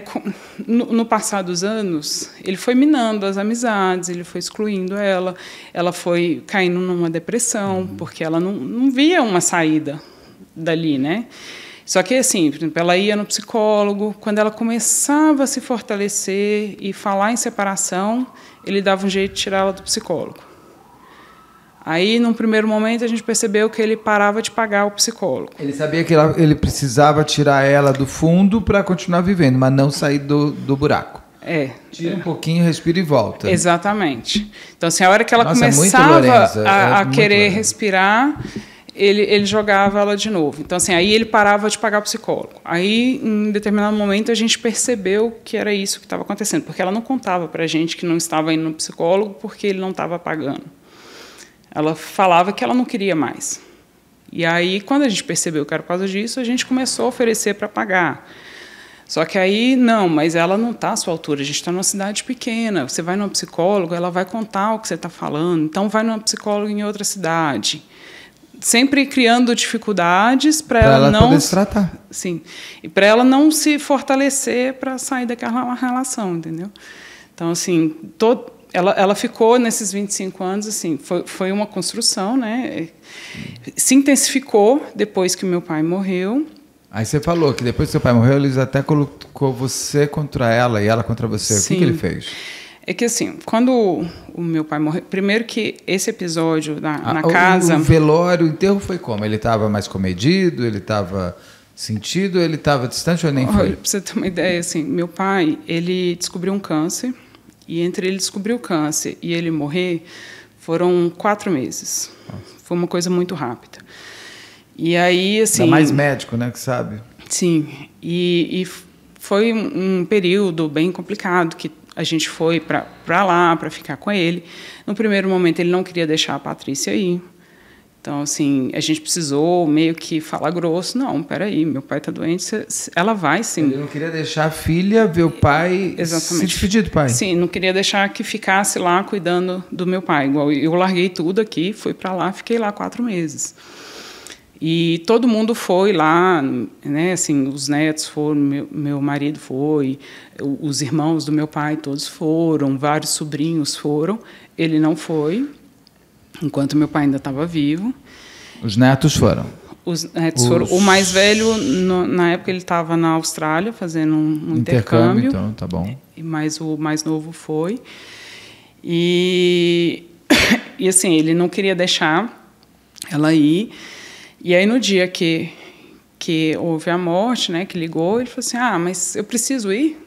no passar dos anos, ele foi minando as amizades, ele foi excluindo ela foi caindo numa depressão, porque ela não via uma saída dali, né? Só que, assim, por exemplo, ela ia no psicólogo, quando ela começava a se fortalecer e falar em separação, ele dava um jeito de tirar ela do psicólogo. Aí, num primeiro momento, a gente percebeu que ele parava de pagar o psicólogo. Ele sabia que ele precisava tirar ela do fundo para continuar vivendo, mas não sair do buraco. Tira um pouquinho, respira e volta. Exatamente. Então, assim, a hora que ela começava a querer respirar... Ele jogava ela de novo. Então, assim, aí ele parava de pagar o psicólogo. Aí, em determinado momento, a gente percebeu que era isso que estava acontecendo, porque ela não contava para a gente que não estava indo no psicólogo porque ele não estava pagando. Ela falava que ela não queria mais. E aí, quando a gente percebeu que era por causa disso, a gente começou a oferecer para pagar. Só que aí, não, mas ela não está à sua altura, a gente está numa cidade pequena, você vai num psicólogo, ela vai contar o que você está falando, então vai num psicólogo em outra cidade. Sempre criando dificuldades para ela não poder se tratar. Sim, e para ela não se fortalecer para sair daquela relação, entendeu? Então, assim, ela ficou nesses 25 anos, assim, foi uma construção, né? Se intensificou depois que meu pai morreu. Aí você falou que depois que seu pai morreu, eles até colocou você contra ela e ela contra você. Sim. O que ele fez? É que, assim, quando o meu pai morreu... Primeiro que esse episódio na casa... O velório, o enterro foi como? Ele estava mais comedido? Ele estava sentido? Ele estava distante ou nem foi? Olha, para você ter uma ideia, assim, meu pai, ele descobriu um câncer. E entre ele descobrir o câncer e ele morrer, Foram 4 meses. Nossa. Foi uma coisa muito rápida. E aí, assim... Ainda mais médico, né, que sabe. Sim. E foi um período bem complicado, que a gente foi para lá para ficar com ele. No primeiro momento, ele não queria deixar a Patrícia ir. Então, assim, a gente precisou meio que falar grosso. Não, peraí, meu pai está doente, ela vai, sim. Ele não queria deixar a filha ver o pai se despedir do pai. Sim, não queria deixar que ficasse lá cuidando do meu pai. Igual eu larguei tudo aqui, fui para lá, fiquei lá 4 meses. E todo mundo foi lá, né? Assim, os netos foram, meu marido foi, os irmãos do meu pai todos foram, vários sobrinhos foram. Ele não foi, enquanto meu pai ainda estava vivo. Os netos foram? Os netos foram. O mais velho, na época, ele estava na Austrália fazendo um intercâmbio. Então, tá bom. Mas o mais novo foi. E assim, ele não queria deixar ela ir. E aí, no dia que houve a morte, né, que ligou, ele falou assim, mas eu preciso ir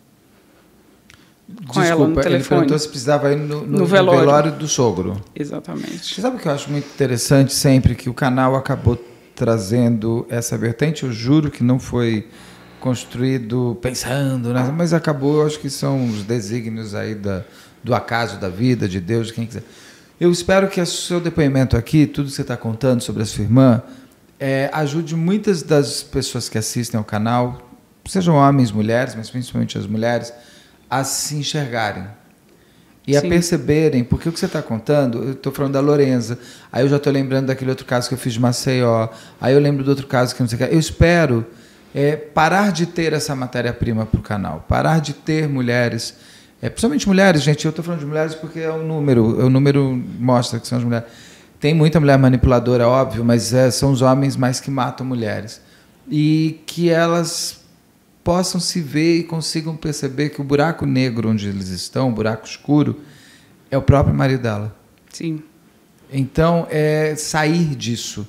com ela no telefone. Ele perguntou se precisava ir no velório do sogro. Exatamente. Você sabe o que eu acho muito interessante sempre? Que o canal acabou trazendo essa vertente. Eu juro que não foi construído pensando, né? Mas acabou, eu acho que são os desígnios aí do acaso da vida, de Deus, de quem quiser. Eu espero que o seu depoimento aqui, tudo que você está contando sobre a sua irmã, ajude muitas das pessoas que assistem ao canal, sejam homens, mulheres, mas principalmente as mulheres, a se enxergarem e a perceberem, porque o que você está contando, eu estou falando da Lorenza, aí eu já estou lembrando daquele outro caso que eu fiz de Maceió, aí eu lembro do outro caso que não sei o que. Eu espero parar de ter essa matéria-prima para o canal, parar de ter mulheres... principalmente mulheres, gente, eu estou falando de mulheres porque o número mostra que são as mulheres. Tem muita mulher manipuladora, óbvio, mas são os homens mais que matam mulheres. E que elas possam se ver e consigam perceber que o buraco negro onde eles estão, o buraco escuro, é o próprio marido dela. Sim. Então, sair disso.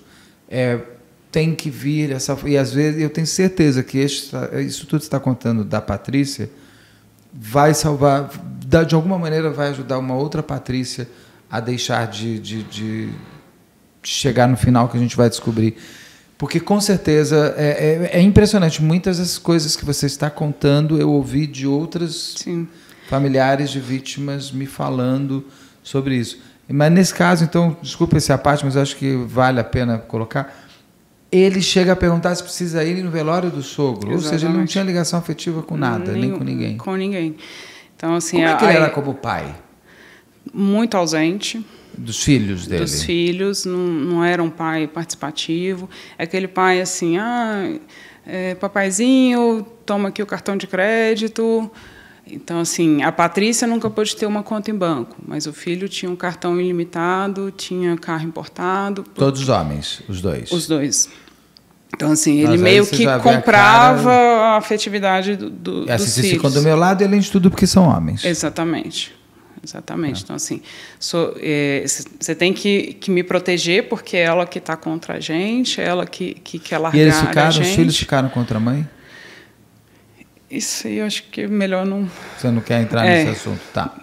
Tem que vir e às vezes eu tenho certeza que isso tudo que você está contando da Patrícia vai salvar, de alguma maneira vai ajudar uma outra Patrícia a deixar de chegar no final que a gente vai descobrir. Porque, com certeza, é impressionante. Muitas das coisas que você está contando eu ouvi de outras familiares de vítimas me falando sobre isso. Mas, nesse caso, então, desculpa essa parte, mas eu acho que vale a pena colocar. Ele chega a perguntar se precisa ir no velório do sogro. Exatamente. Ou seja, ele não tinha ligação afetiva com nada, nem com ninguém. Com ninguém. Então, assim, como é que ele era como pai? Muito ausente. Dos filhos dele? Dos filhos. Não era um pai participativo. É aquele pai assim, papaizinho, toma aqui o cartão de crédito. Então, assim, a Patrícia nunca pôde ter uma conta em banco, mas o filho tinha um cartão ilimitado, tinha carro importado. Todos os homens, os dois? Os dois. Então, assim, ele meio que comprava a afetividade dos filhos. Vocês ficam do meu lado e, além de tudo, porque são homens. Exatamente. Então, assim, você tem que me proteger, porque é ela que está contra a gente, é ela que quer largar a gente. E eles os filhos ficaram contra a mãe? Isso aí eu acho que é melhor não... Você não quer entrar nesse assunto, tá.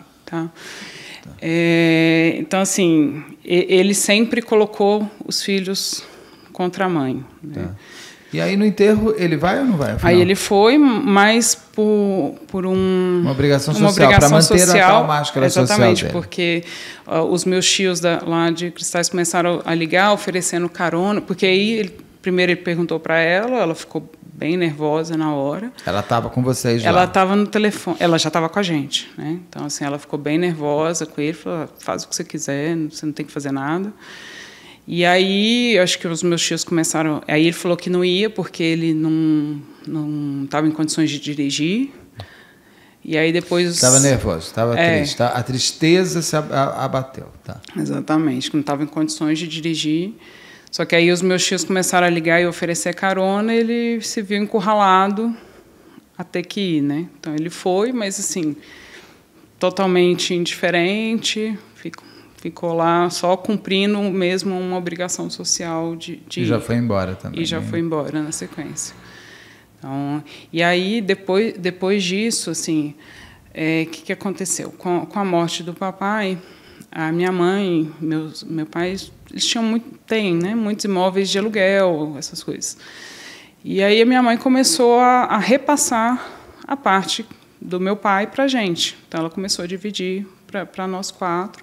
Então, assim, ele sempre colocou os filhos contra a mãe. Né? Tá. E aí, no enterro, ele vai ou não vai? Afinal? Aí ele foi, mas por uma obrigação social, para manter a tal máscara social dele. Exatamente, porque os meus tios lá de Cristais começaram a ligar, oferecendo carona, porque aí, primeiro ele perguntou para ela ficou bem nervosa na hora. Ela estava com vocês já? Ela estava no telefone, ela já estava com a gente, né? Então, assim, ela ficou bem nervosa com ele, falou, faz o que você quiser, você não tem que fazer nada. E aí, acho que os meus tios começaram... Aí ele falou que não ia, porque ele não estava em condições de dirigir. E aí depois... Estava nervoso, estava triste. Tá? A tristeza se abateu. Tá. Exatamente, que não estava em condições de dirigir. Só que aí os meus tios começaram a ligar e oferecer carona, ele se viu encurralado a ter que ir, né? Então, ele foi, mas, assim, totalmente indiferente, ficou lá só cumprindo mesmo uma obrigação social de E já foi embora também. E já foi embora na sequência. Então, e aí, depois disso, assim, que aconteceu? Com a morte do papai, a minha mãe, meu pai, eles tinham né, muitos imóveis de aluguel, essas coisas. E aí a minha mãe começou a repassar a parte do meu pai para a gente. Então, ela começou a dividir para nós 4.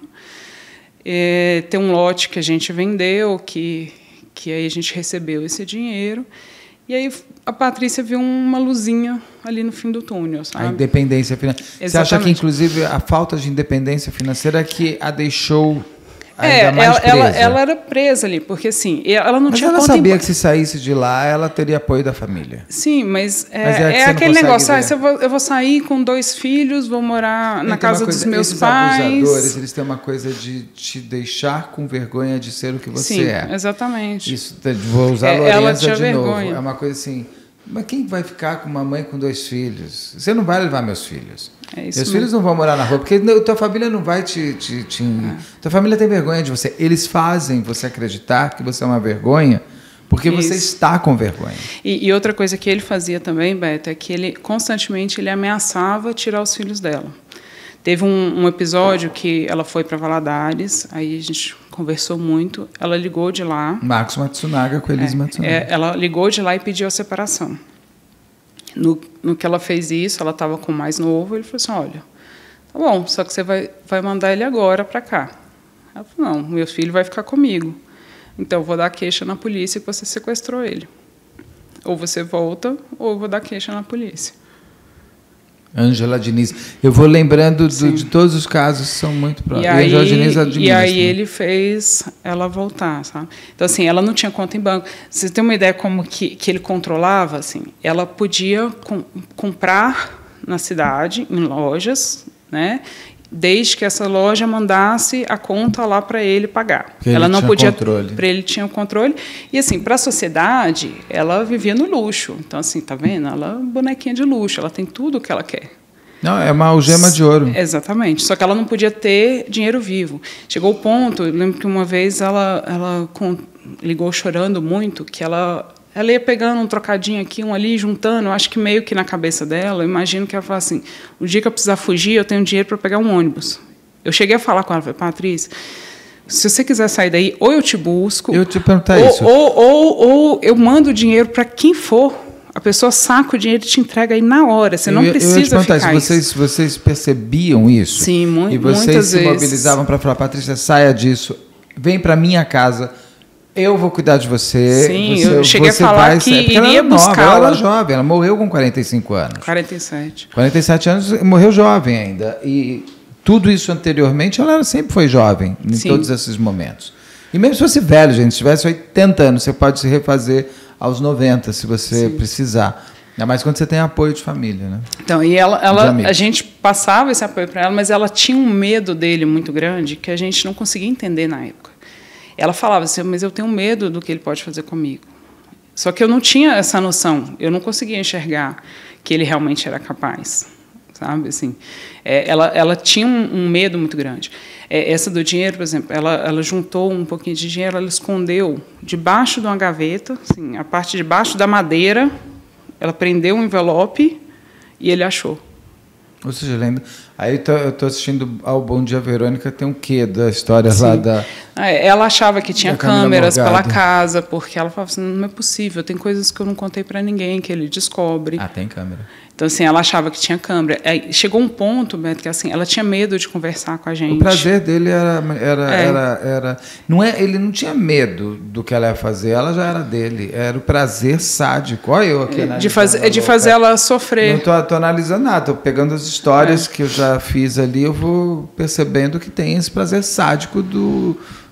Tem um lote que a gente vendeu, que aí a gente recebeu esse dinheiro. E aí a Patrícia viu uma luzinha ali no fim do túnel, sabe? A independência financeira. Você acha que, inclusive, a falta de independência financeira é que a deixou ainda mais presa? Ela era presa ali, porque assim, ela não tinha... Mas ela sabia que se saísse de lá, ela teria apoio da família. Sim, mas é aquele negócio, eu vou sair com 2 filhos, vou morar na casa dos meus pais... Esses abusadores, eles têm uma coisa de te deixar com vergonha de ser o que você é. Sim, exatamente. Isso, vou usar a Lorenza de vergonha. Novo. É uma coisa assim... Mas quem vai ficar com uma mãe com 2 filhos? Você não vai levar meus filhos. Meus filhos não vão morar na rua, porque tua família não vai Tua família tem vergonha de você. Eles fazem você acreditar que você é uma vergonha, porque você está com vergonha. E outra coisa que ele fazia também, Beto, é que ele constantemente ele ameaçava tirar os filhos dela. Teve um episódio que ela foi para Valadares, aí a gente conversou muito, ela ligou de lá... Marcos Matsunaga com Elise Matsunaga. Ela ligou de lá e pediu a separação. No que ela fez isso, ela estava com o mais novo, ele falou assim, olha, tá bom, só que você vai mandar ele agora para cá. Ela falou, não, meu filho vai ficar comigo. Então, eu vou dar queixa na polícia que você sequestrou ele. Ou você volta, ou eu vou dar queixa na polícia. Ângela Diniz. Eu vou lembrando de todos os casos que são muito próximos. E aí ele fez ela voltar, sabe? Então, assim, ela não tinha conta em banco. Você tem uma ideia como que ele controlava? Assim, ela podia comprar na cidade, em lojas, né? Desde que essa loja mandasse a conta lá para ele pagar. Ela não podia, para ele tinha o controle. E assim, para a sociedade, ela vivia no luxo. Então assim, tá vendo? Ela é uma bonequinha de luxo, ela tem tudo o que ela quer. Não, é uma algema de ouro. Exatamente. Só que ela não podia ter dinheiro vivo. Chegou o ponto, eu lembro que uma vez ela ligou chorando muito, que ela ia pegando um trocadinho aqui, um ali, juntando, eu acho que meio que na cabeça dela, eu imagino que ela fala assim, o dia que eu precisar fugir, eu tenho dinheiro para pegar um ônibus. Eu cheguei a falar com ela, falei, Patrícia, se você quiser sair daí, ou eu te busco, eu te perguntar isso. Ou eu mando dinheiro para quem for, a pessoa saca o dinheiro e te entrega aí na hora, você não precisa ficar isso. Vocês percebiam isso? Sim, muitas vezes. E vocês se mobilizavam para falar, Patrícia, saia disso, vem para minha casa, eu vou cuidar de você. Sim, eu cheguei a falar que iria buscar. Ela era jovem, ela morreu com 45 anos. 47. 47 anos, morreu jovem ainda. E tudo isso anteriormente, ela sempre foi jovem, em todos esses momentos. E mesmo se fosse velho, gente, se tivesse 80 anos, você pode se refazer aos 90, se você precisar. Ainda mais quando você tem apoio de família, né? Então, e a gente passava esse apoio para ela, mas ela tinha um medo dele muito grande que a gente não conseguia entender na época. Ela falava assim, mas eu tenho medo do que ele pode fazer comigo. Só que eu não tinha essa noção, eu não conseguia enxergar que ele realmente era capaz, sabe? Assim, ela tinha um medo muito grande. Essa do dinheiro, por exemplo, ela juntou um pouquinho de dinheiro, ela escondeu debaixo de uma gaveta, assim, a parte de baixo da madeira, ela prendeu um envelope e ele achou. Ou seja, lembra? Aí eu estou assistindo ao Bom Dia Verônica, tem um quê da história lá da... Ela achava que tinha câmeras pela casa, porque ela falava assim, não é possível, tem coisas que eu não contei para ninguém, que ele descobre. Ah, tem câmera. Então, assim, ela achava que tinha câmera. Aí, chegou um ponto, Beto, que assim, ela tinha medo de conversar com a gente. O prazer dele era não é, ele não tinha medo do que ela ia fazer, ela já era dele. Era o prazer sádico. Olha eu aqui de fazer ela sofrer. Não estou analisando nada, estou pegando as histórias que eu já fiz ali, eu vou percebendo que tem esse prazer sádico do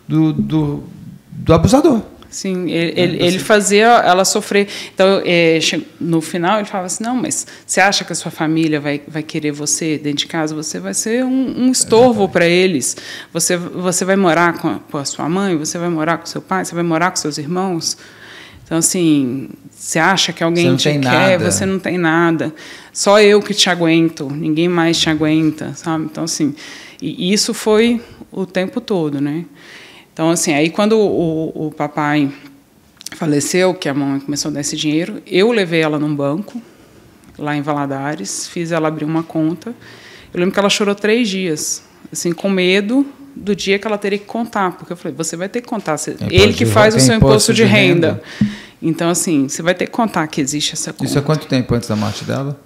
abusador. Sim, ele fazia ela sofrer. Então, no final, ele falava assim, não, mas você acha que a sua família vai querer você dentro de casa? Você vai ser um estorvo para eles. Você vai morar com a sua mãe, você vai morar com seu pai, você vai morar com seus irmãos. Então, assim, você acha que alguém te quer, você não tem nada. Só eu que te aguento, ninguém mais te aguenta, sabe? Então, assim, e isso foi o tempo todo, né? Então, assim, aí quando o papai faleceu, que a mãe começou a dar esse dinheiro, eu levei ela num banco, lá em Valadares, fiz ela abrir uma conta. Eu lembro que ela chorou 3 dias, assim, com medo do dia que ela teria que contar, porque eu falei, você vai ter que contar, ele que faz o seu imposto de renda. Então, assim, você vai ter que contar que existe essa conta. Isso há quanto tempo antes da morte dela?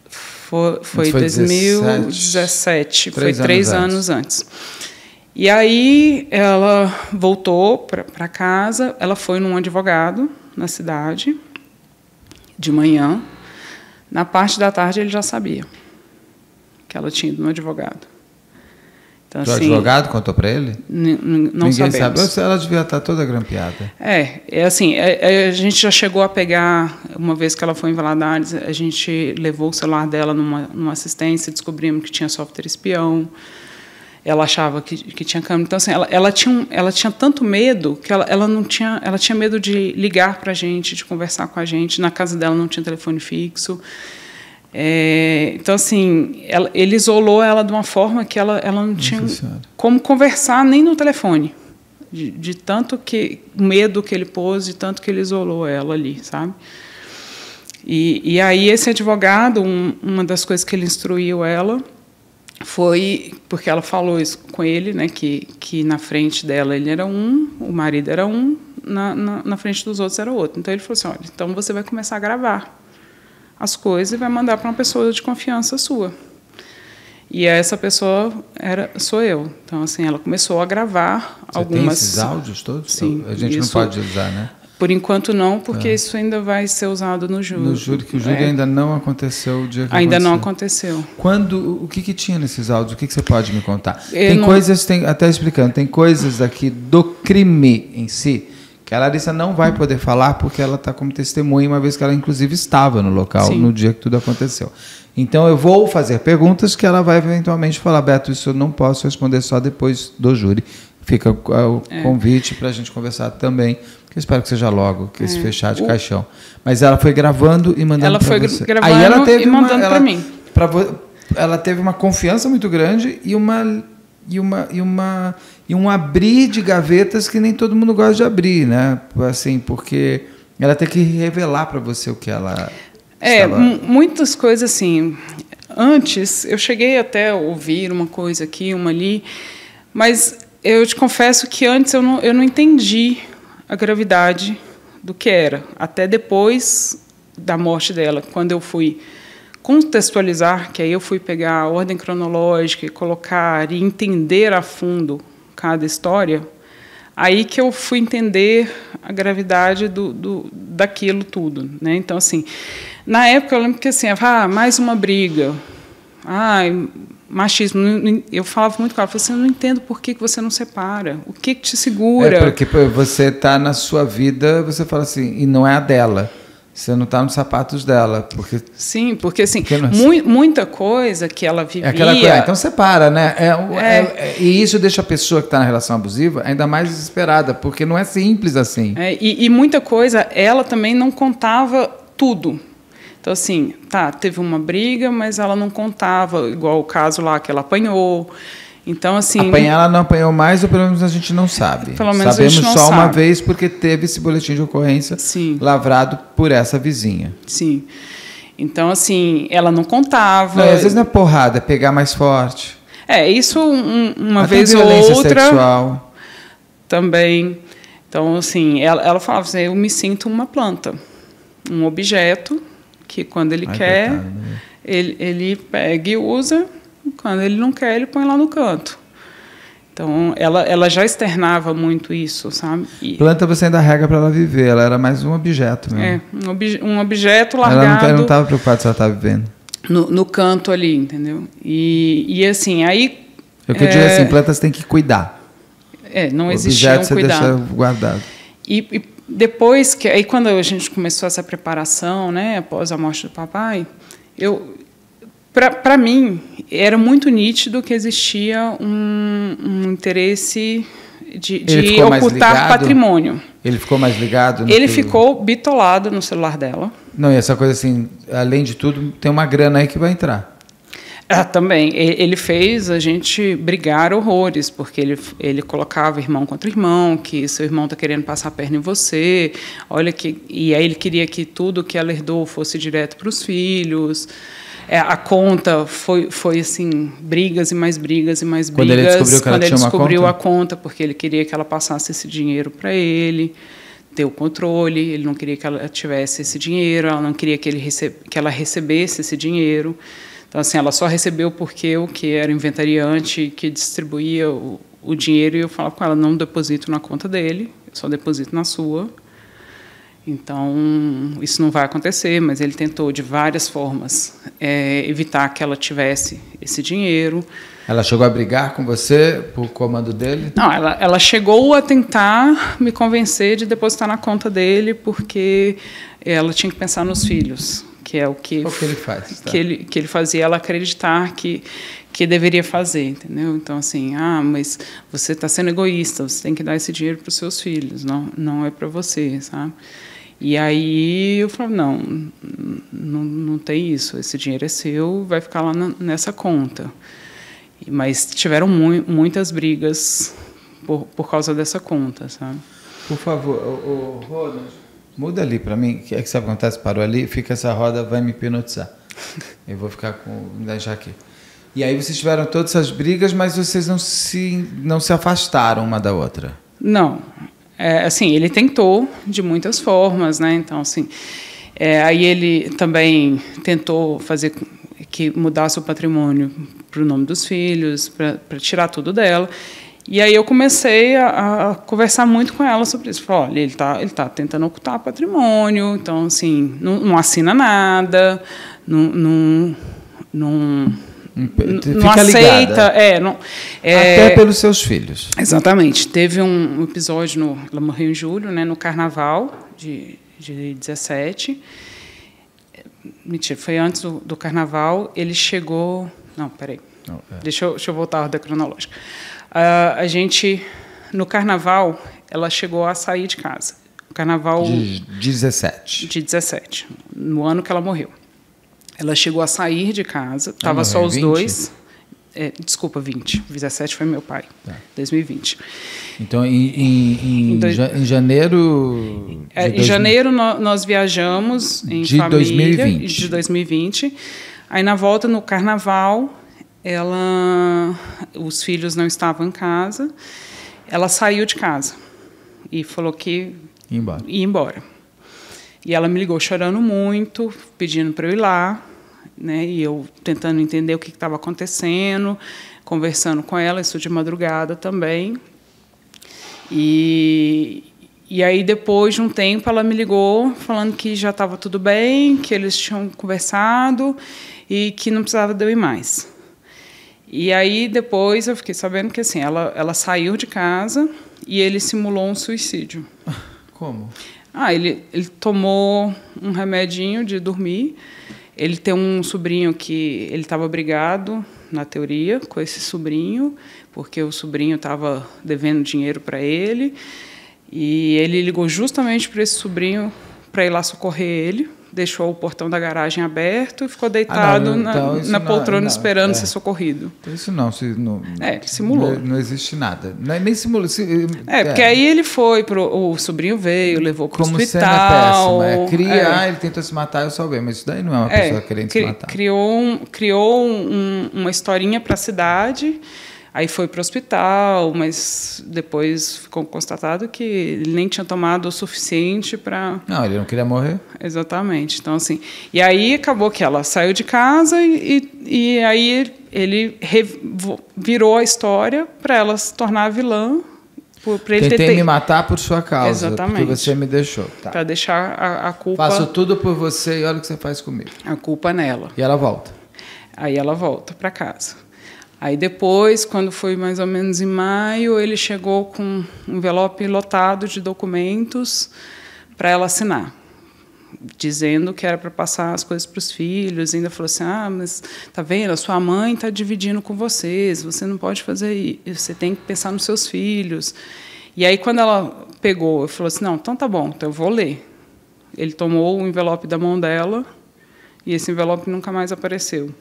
Foi 2017, foi 3 anos antes. E aí ela voltou para casa, ela foi num advogado na cidade, de manhã. Na parte da tarde ele já sabia que ela tinha ido no advogado. Então, o advogado contou para ele? Não sabemos. Ninguém sabe. Ela devia estar toda grampeada. Assim, a gente já chegou a pegar, uma vez que ela foi em Valadares, a gente levou o celular dela numa assistência, descobrimos que tinha software espião, ela achava que tinha câmera. Então, assim, ela tinha tanto medo que ela tinha medo de ligar para a gente, de conversar com a gente. Na casa dela não tinha telefone fixo. Então, assim, ele isolou ela de uma forma que ela não tinha como conversar nem no telefone, de tanto medo que ele pôs, de tanto que ele isolou ela ali, sabe? E aí esse advogado, uma das coisas que ele instruiu ela foi, porque ela falou isso com ele, né, que na frente dela ele era um, o marido era um, na frente dos outros era outro. Então ele falou assim, olha, então você vai começar a gravar as coisas e vai mandar para uma pessoa de confiança sua. E essa pessoa sou eu. Então, assim, ela começou a gravar algumas... Você tem esses áudios todos? Sim. A gente não pode usar, né? Por enquanto não, porque isso ainda vai ser usado no júri. No júri, que o júri ainda não aconteceu o dia que ainda não aconteceu. O que tinha nesses áudios? O que você pode me contar? Coisas, até explicando, tem coisas aqui do crime em si que a Larissa não vai poder falar porque ela está como testemunha, uma vez que ela, inclusive, estava no local no dia que tudo aconteceu. Então, eu vou fazer perguntas que ela vai eventualmente falar, Beto, isso eu não posso responder só depois do júri. Fica o convite para a gente conversar também, que eu espero que seja logo, que esse fechar de caixão. Mas ela foi gravando e mandando para você. Ela foi gravando aí ela teve e mandando para mim. Ela teve uma confiança muito grande e um abrir de gavetas que nem todo mundo gosta de abrir, né? Assim, porque ela tem que revelar para você o que ela... muitas coisas assim. Antes, eu cheguei até a ouvir uma coisa aqui, uma ali, mas eu te confesso que antes eu não entendi a gravidade do que era. Até depois da morte dela, quando eu fui contextualizar, que aí eu fui pegar a ordem cronológica e colocar e entender a fundo cada história, aí que eu fui entender a gravidade daquilo tudo, né? Então, assim, na época eu lembro que assim, mais uma briga, machismo, eu falava muito com ela, eu falei assim, eu não entendo por que você não separa, o que te segura? Porque você está na sua vida, você fala assim, e não é a dela. Você não está nos sapatos dela. Sim, porque assim, muita coisa que ela vivia... aquela coisa, então separa, né? E isso deixa a pessoa que está na relação abusiva ainda mais desesperada, porque não é simples assim. E muita coisa, ela também não contava tudo. Então, assim, teve uma briga, mas ela não contava, igual o caso lá que ela apanhou. Então, assim... Apanhar, ela não apanhou mais, ou pelo menos a gente não sabe. Pelo menos sabemos a gente não só sabe. Uma vez, porque teve esse boletim de ocorrência lavrado por essa vizinha. Sim. Então, assim, ela não contava. Às vezes não é porrada, é pegar mais forte. Isso uma até vez ou outra. Sexual. Também. Então, assim, ela falava assim, eu me sinto uma planta, um objeto que, quando ele quer, coitado, né? ele pega e usa. Quando ele não quer, ele põe lá no canto. Então, ela já externava muito isso, sabe? Planta você ainda rega para ela viver, ela era mais um objeto mesmo. Um objeto largado... Ela não estava preocupada se ela estava vivendo. No canto ali, entendeu? E assim, aí... Eu digo assim, plantas tem que cuidar. Não existia um cuidado. Você deixa guardado. E depois, aí quando a gente começou essa preparação, né, após a morte do papai, para mim, era muito nítido que existia um interesse de ocultar patrimônio. Ele ficou mais ligado? Ele ficou bitolado no celular dela. Não, e essa coisa assim, além de tudo, tem uma grana aí que vai entrar. Também. Ele fez a gente brigar horrores, porque ele colocava irmão contra irmão, que seu irmão está querendo passar a perna em você, e aí ele queria que tudo que ela herdou fosse direto para os filhos. A conta foi assim, brigas e mais brigas e mais brigas. Quando ele descobriu que ela tinha uma conta? A conta, porque ele queria que ela passasse esse dinheiro para ele, ter o controle, ele não queria que ela tivesse esse dinheiro, ela não queria que ela recebesse esse dinheiro. Então, assim, ela só recebeu porque eu, que era inventariante, que distribuía o dinheiro, e eu falava com ela, não deposito na conta dele, eu só deposito na sua. Então, isso não vai acontecer, mas ele tentou, de várias formas, evitar que ela tivesse esse dinheiro. Ela chegou a brigar com você por comando dele? Não, ela chegou a tentar me convencer de depositar na conta dele, porque ela tinha que pensar nos filhos, que é o que ele faz, tá? que ele fazia ela acreditar que deveria fazer, entendeu? Então, assim, mas você está sendo egoísta, você tem que dar esse dinheiro para os seus filhos, não é para você, sabe? E aí eu falei, não tem isso, esse dinheiro é seu, vai ficar lá nessa conta. Mas tiveram muitas brigas por causa dessa conta, sabe? Por favor, Ronald, muda ali para mim, que sabe o que acontece? Parou ali, fica essa roda, vai me hipnotizar. Eu vou ficar me deixar aqui. E aí vocês tiveram todas essas brigas, mas vocês não se afastaram uma da outra? Não. Assim, ele tentou de muitas formas, né? Então, assim, aí ele também tentou fazer que mudasse o patrimônio para o nome dos filhos, para tirar tudo dela. E aí eu comecei a conversar muito com ela sobre isso. Falei, olha, ele tá tentando ocultar patrimônio, então, assim, não assina nada, não aceita. Até pelos seus filhos. Exatamente. Teve um episódio, ela morreu em julho, né, no Carnaval de 17. Mentira, foi antes do Carnaval. Ele chegou... Não, peraí. Deixa eu voltar à ordem cronológica. A gente, no Carnaval, ela chegou a sair de casa. O Carnaval... De 17. De 17, no ano que ela morreu. Ela chegou a sair de casa, estava só os 20? Dois. Desculpa, 20. 17 foi meu pai, 2020. Então, em janeiro... Em janeiro, nós viajamos em família. De 2020. Aí, na volta, no Carnaval, os filhos não estavam em casa. Ela saiu de casa e falou que ia embora. E ela me ligou chorando muito, pedindo para eu ir lá, né? E eu tentando entender o que estava acontecendo, conversando com ela, isso de madrugada também. E aí, depois de um tempo, ela me ligou falando que já estava tudo bem, que eles tinham conversado e que não precisava de eu ir mais. E aí, depois, eu fiquei sabendo que assim, ela saiu de casa e ele simulou um suicídio. Como? Ele tomou um remedinho de dormir. Ele tem um sobrinho que ele estava brigado, na teoria, com esse sobrinho, porque o sobrinho estava devendo dinheiro para ele. E ele ligou justamente para esse sobrinho para ir lá socorrer ele. Deixou o portão da garagem aberto e ficou deitado na poltrona esperando ser socorrido. Isso não simulou. Não existe nada. Nem simulou. Porque aí ele foi, o sobrinho veio, levou para o hospital. Como cena péssima. Ele tentou se matar, eu salvei. Mas isso daí não é uma pessoa querendo se matar. Criou uma historinha para a cidade. Aí foi para o hospital, mas depois ficou constatado que ele nem tinha tomado o suficiente para... Não, ele não queria morrer. Exatamente. Então, assim... E aí acabou que ela saiu de casa e aí ele virou a história para ela se tornar vilã. Tentei me matar por sua causa. Exatamente. Porque você me deixou. Tá. Para deixar a culpa... Faço tudo por você e olha o que você faz comigo. A culpa nela. E ela volta. Aí ela volta para casa. Aí depois, quando foi mais ou menos em maio, ele chegou com um envelope lotado de documentos para ela assinar, dizendo que era para passar as coisas para os filhos. E ainda falou assim, mas tá vendo, a sua mãe está dividindo com vocês, você não pode fazer isso, você tem que pensar nos seus filhos. E aí, quando ela pegou, eu falou assim, não, então tá bom, então eu vou ler. Ele tomou o envelope da mão dela e esse envelope nunca mais apareceu.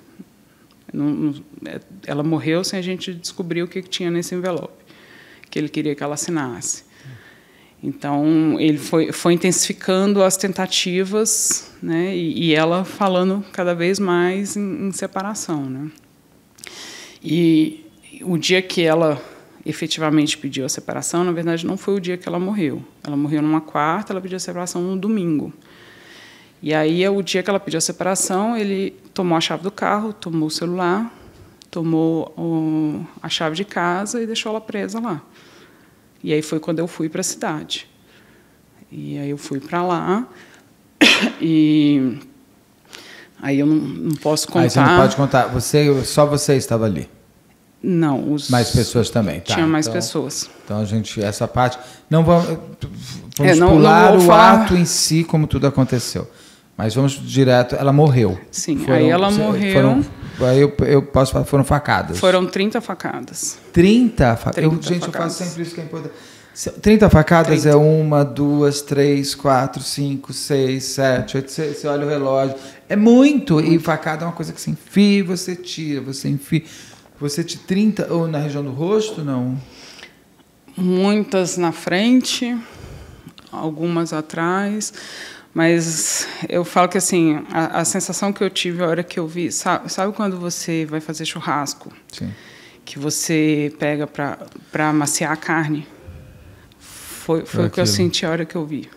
Ela morreu sem a gente descobrir o que tinha nesse envelope, que ele queria que ela assinasse. Então, ele foi intensificando as tentativas, né, e ela falando cada vez mais em separação, né. E o dia que ela efetivamente pediu a separação, na verdade, não foi o dia que ela morreu. Ela morreu numa quarta, ela pediu a separação no domingo. E aí, o dia que ela pediu a separação, ele tomou a chave do carro, tomou o celular, tomou a chave de casa e deixou ela presa lá. E aí foi quando eu fui para a cidade. E aí eu fui para lá e aí eu não posso contar. Aí você não pode contar. Só você estava ali? Não. Mais pessoas também, tá? Tinha mais pessoas. Então, essa parte... Não vamos pular o ato em si, como tudo aconteceu. Mas vamos direto... Ela morreu. Sim, aí ela morreu... Aí eu posso falar, foram facadas. Foram 30 facadas. 30 facadas? Gente, eu faço sempre isso que é importante. 30 facadas 30. É 1, 2, 3, 4, 5, 6, 7, 8. Você olha o relógio. É muito. E facada é uma coisa que você enfia, você tira, você enfia. Você te 30, ou na região do rosto, não? Muitas na frente, algumas atrás, mas eu falo que assim, a sensação que eu tive a hora que eu vi, sabe quando você vai fazer churrasco? Sim. Que você pega para amaciar a carne? Foi o que eu senti a hora que eu vi.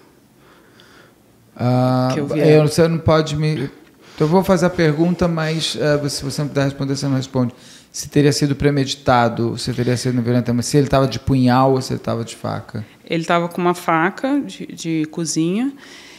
Você não pode me... Então, eu vou fazer a pergunta, mas se você não puder responder, você não responde. Se teria sido premeditado, se teria sido violento, mas se ele estava de punhal ou se ele estava de faca? Ele estava com uma faca de cozinha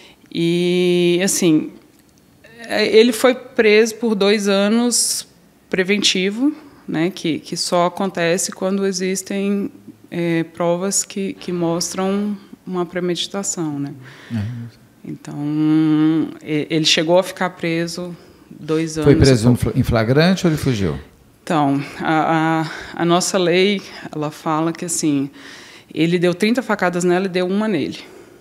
e, assim, ele foi preso por 2 anos preventivo, né, que só acontece quando existem provas que mostram uma premeditação, né? Então, ele chegou a ficar preso 2 anos. Foi preso em flagrante ou ele fugiu? Então, a nossa lei, ela fala que, assim, ele deu 30 facadas nela e deu 1 nele.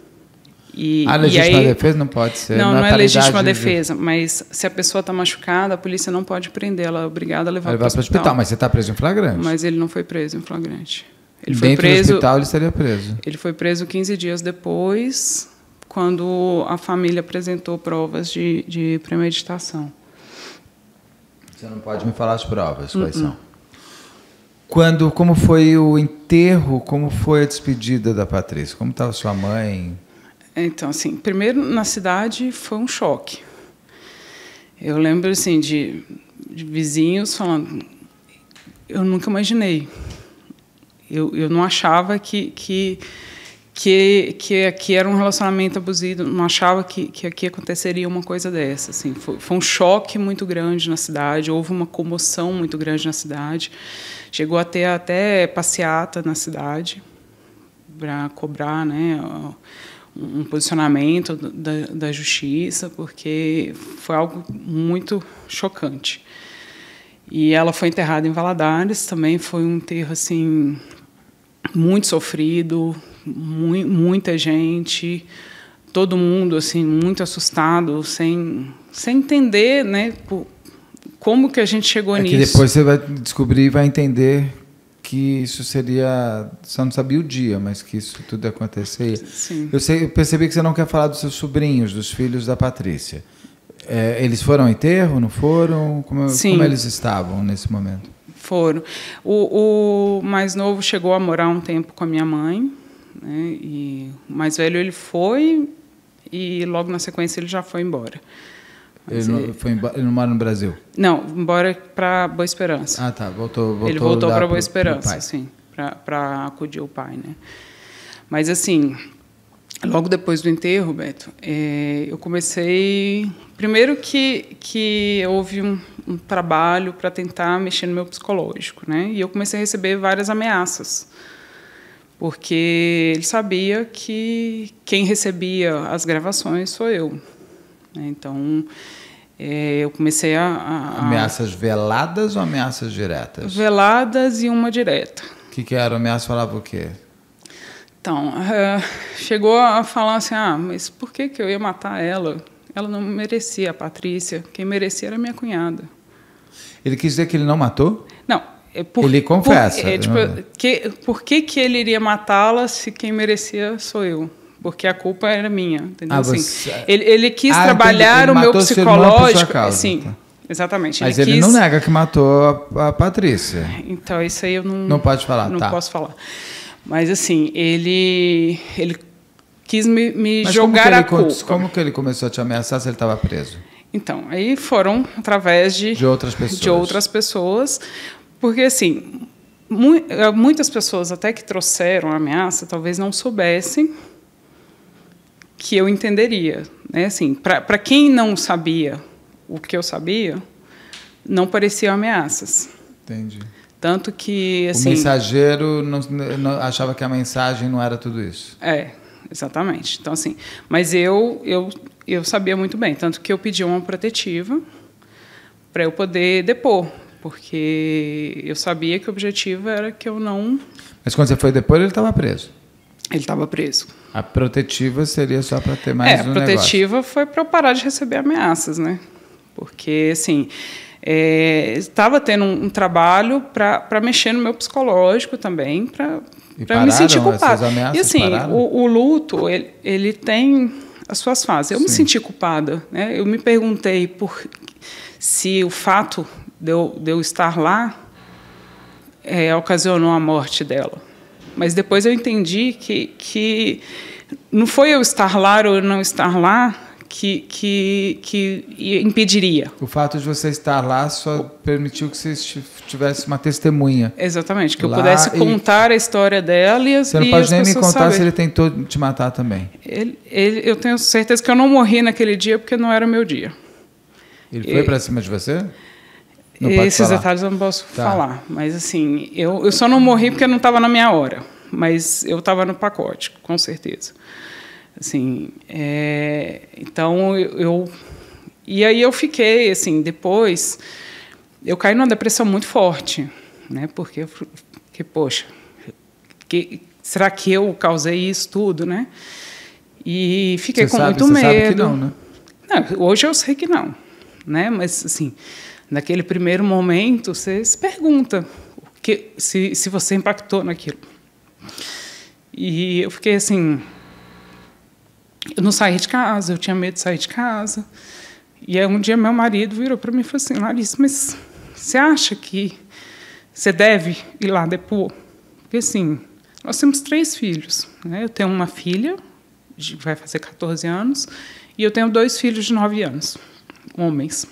A legítima defesa não pode ser? Não é legítima defesa, mas se a pessoa está machucada, a polícia não pode prender, ela é obrigada a levar para o hospital. Mas você está preso em flagrante? Mas ele não foi preso em flagrante. Ele foi preso, do hospital ele estaria preso? Ele foi preso 15 dias depois, quando a família apresentou provas de premeditação. Você não pode me falar as provas, quais são? Como foi o enterro, como foi a despedida da Patrícia? Como estava sua mãe? Então, assim, primeiro na cidade foi um choque. Eu lembro, assim, de vizinhos falando, eu nunca imaginei. Eu não achava que aqui era um relacionamento abusivo, não achava que aqui aconteceria uma coisa dessa. Assim, foi um choque muito grande na cidade, houve uma comoção muito grande na cidade, chegou a ter até passeata na cidade para cobrar, né, um posicionamento da justiça, porque foi algo muito chocante. E ela foi enterrada em Valadares, também foi um enterro assim, muito sofrido, muita gente, todo mundo assim muito assustado, sem entender, né, como que a gente chegou nisso. Que depois você vai descobrir e vai entender que isso seria, você não sabia o dia, mas que isso tudo ia acontecer. Sim. Eu percebi que você não quer falar dos seus sobrinhos, dos filhos da Patrícia. Eles foram ao enterro, não foram? Como eles estavam nesse momento? Foram. O mais novo chegou a morar um tempo com a minha mãe, né, e o mais velho ele foi e logo na sequência ele já foi embora. Ele não mora no Brasil? Não, embora para Boa Esperança. Ah, tá. Voltou ele voltou para Boa Esperança, sim, para acudir o pai, né? Mas assim, logo depois do enterro, Beto, eu comecei primeiro que houve um trabalho para tentar mexer no meu psicológico, né? E eu comecei a receber várias ameaças, porque ele sabia que quem recebia as gravações sou eu. Então, eu comecei Ameaças veladas ou ameaças diretas? Veladas e uma direta. O que era? A ameaça falava o quê? Então, chegou a falar assim, mas por que eu ia matar ela? Ela não merecia a Patrícia. Quem merecia era a minha cunhada. Ele quis dizer que ele não matou? Não, Ele confessa. Por que ele iria matá-la se quem merecia sou eu? Porque a culpa era minha, entendeu? Ele quis trabalhar o meu psicológico. Sim, tá. Exatamente. Mas ele não nega que matou a Patrícia. Então, isso aí eu não pode falar. Não posso falar. Mas, assim, ele quis me jogar a culpa. Como que ele começou a te ameaçar se ele estava preso? Então, aí foram através de outras pessoas. Porque, assim, muitas pessoas até que trouxeram a ameaça talvez não soubessem que eu entenderia, né? Assim, para quem não sabia o que eu sabia, não pareciam ameaças. Entendi. Tanto que, assim, o mensageiro não achava que a mensagem não era tudo isso. Exatamente. Então, assim, mas eu sabia muito bem, tanto que eu pedi uma protetiva para eu poder depor, porque eu sabia que o objetivo era que eu não... Mas quando você foi depor, ele estava preso? Ele estava preso. A protetiva seria só para ter mais um negócio? A protetiva foi para eu parar de receber ameaças, né? Porque, assim, estava tendo um trabalho para mexer no meu psicológico também, para me sentir culpada. E, assim, o luto, ele tem as suas fases. Eu me senti culpada, né? Eu me perguntei se o fato de eu estar lá ocasionou a morte dela. Mas depois eu entendi que não foi eu estar lá ou eu não estar lá que impediria. O fato de você estar lá só permitiu que você tivesse uma testemunha. Exatamente, que eu pudesse contar a história dela e você não pode nem me contar se ele tentou te matar também. Eu tenho certeza que eu não morri naquele dia porque não era meu dia. Ele foi para cima de você? Esses detalhes eu não posso falar, mas assim, eu só não morri porque não estava na minha hora, mas eu estava no pacote, com certeza. Assim, então e aí eu fiquei assim, depois eu caí numa depressão muito forte, né? Porque poxa, será que eu causei isso tudo, né? E fiquei com muito medo. Você sabe que não, né? Não, hoje eu sei que não, né? Mas assim, naquele primeiro momento, você se pergunta se você impactou naquilo. E eu fiquei assim... Eu não saí de casa, eu tinha medo de sair de casa. E aí um dia meu marido virou para mim e falou assim, Larissa, mas você acha que você deve ir lá depor? Porque, assim, nós temos 3 filhos, né? Eu tenho uma filha, vai fazer 14 anos, e eu tenho 2 filhos de 9 anos, homens.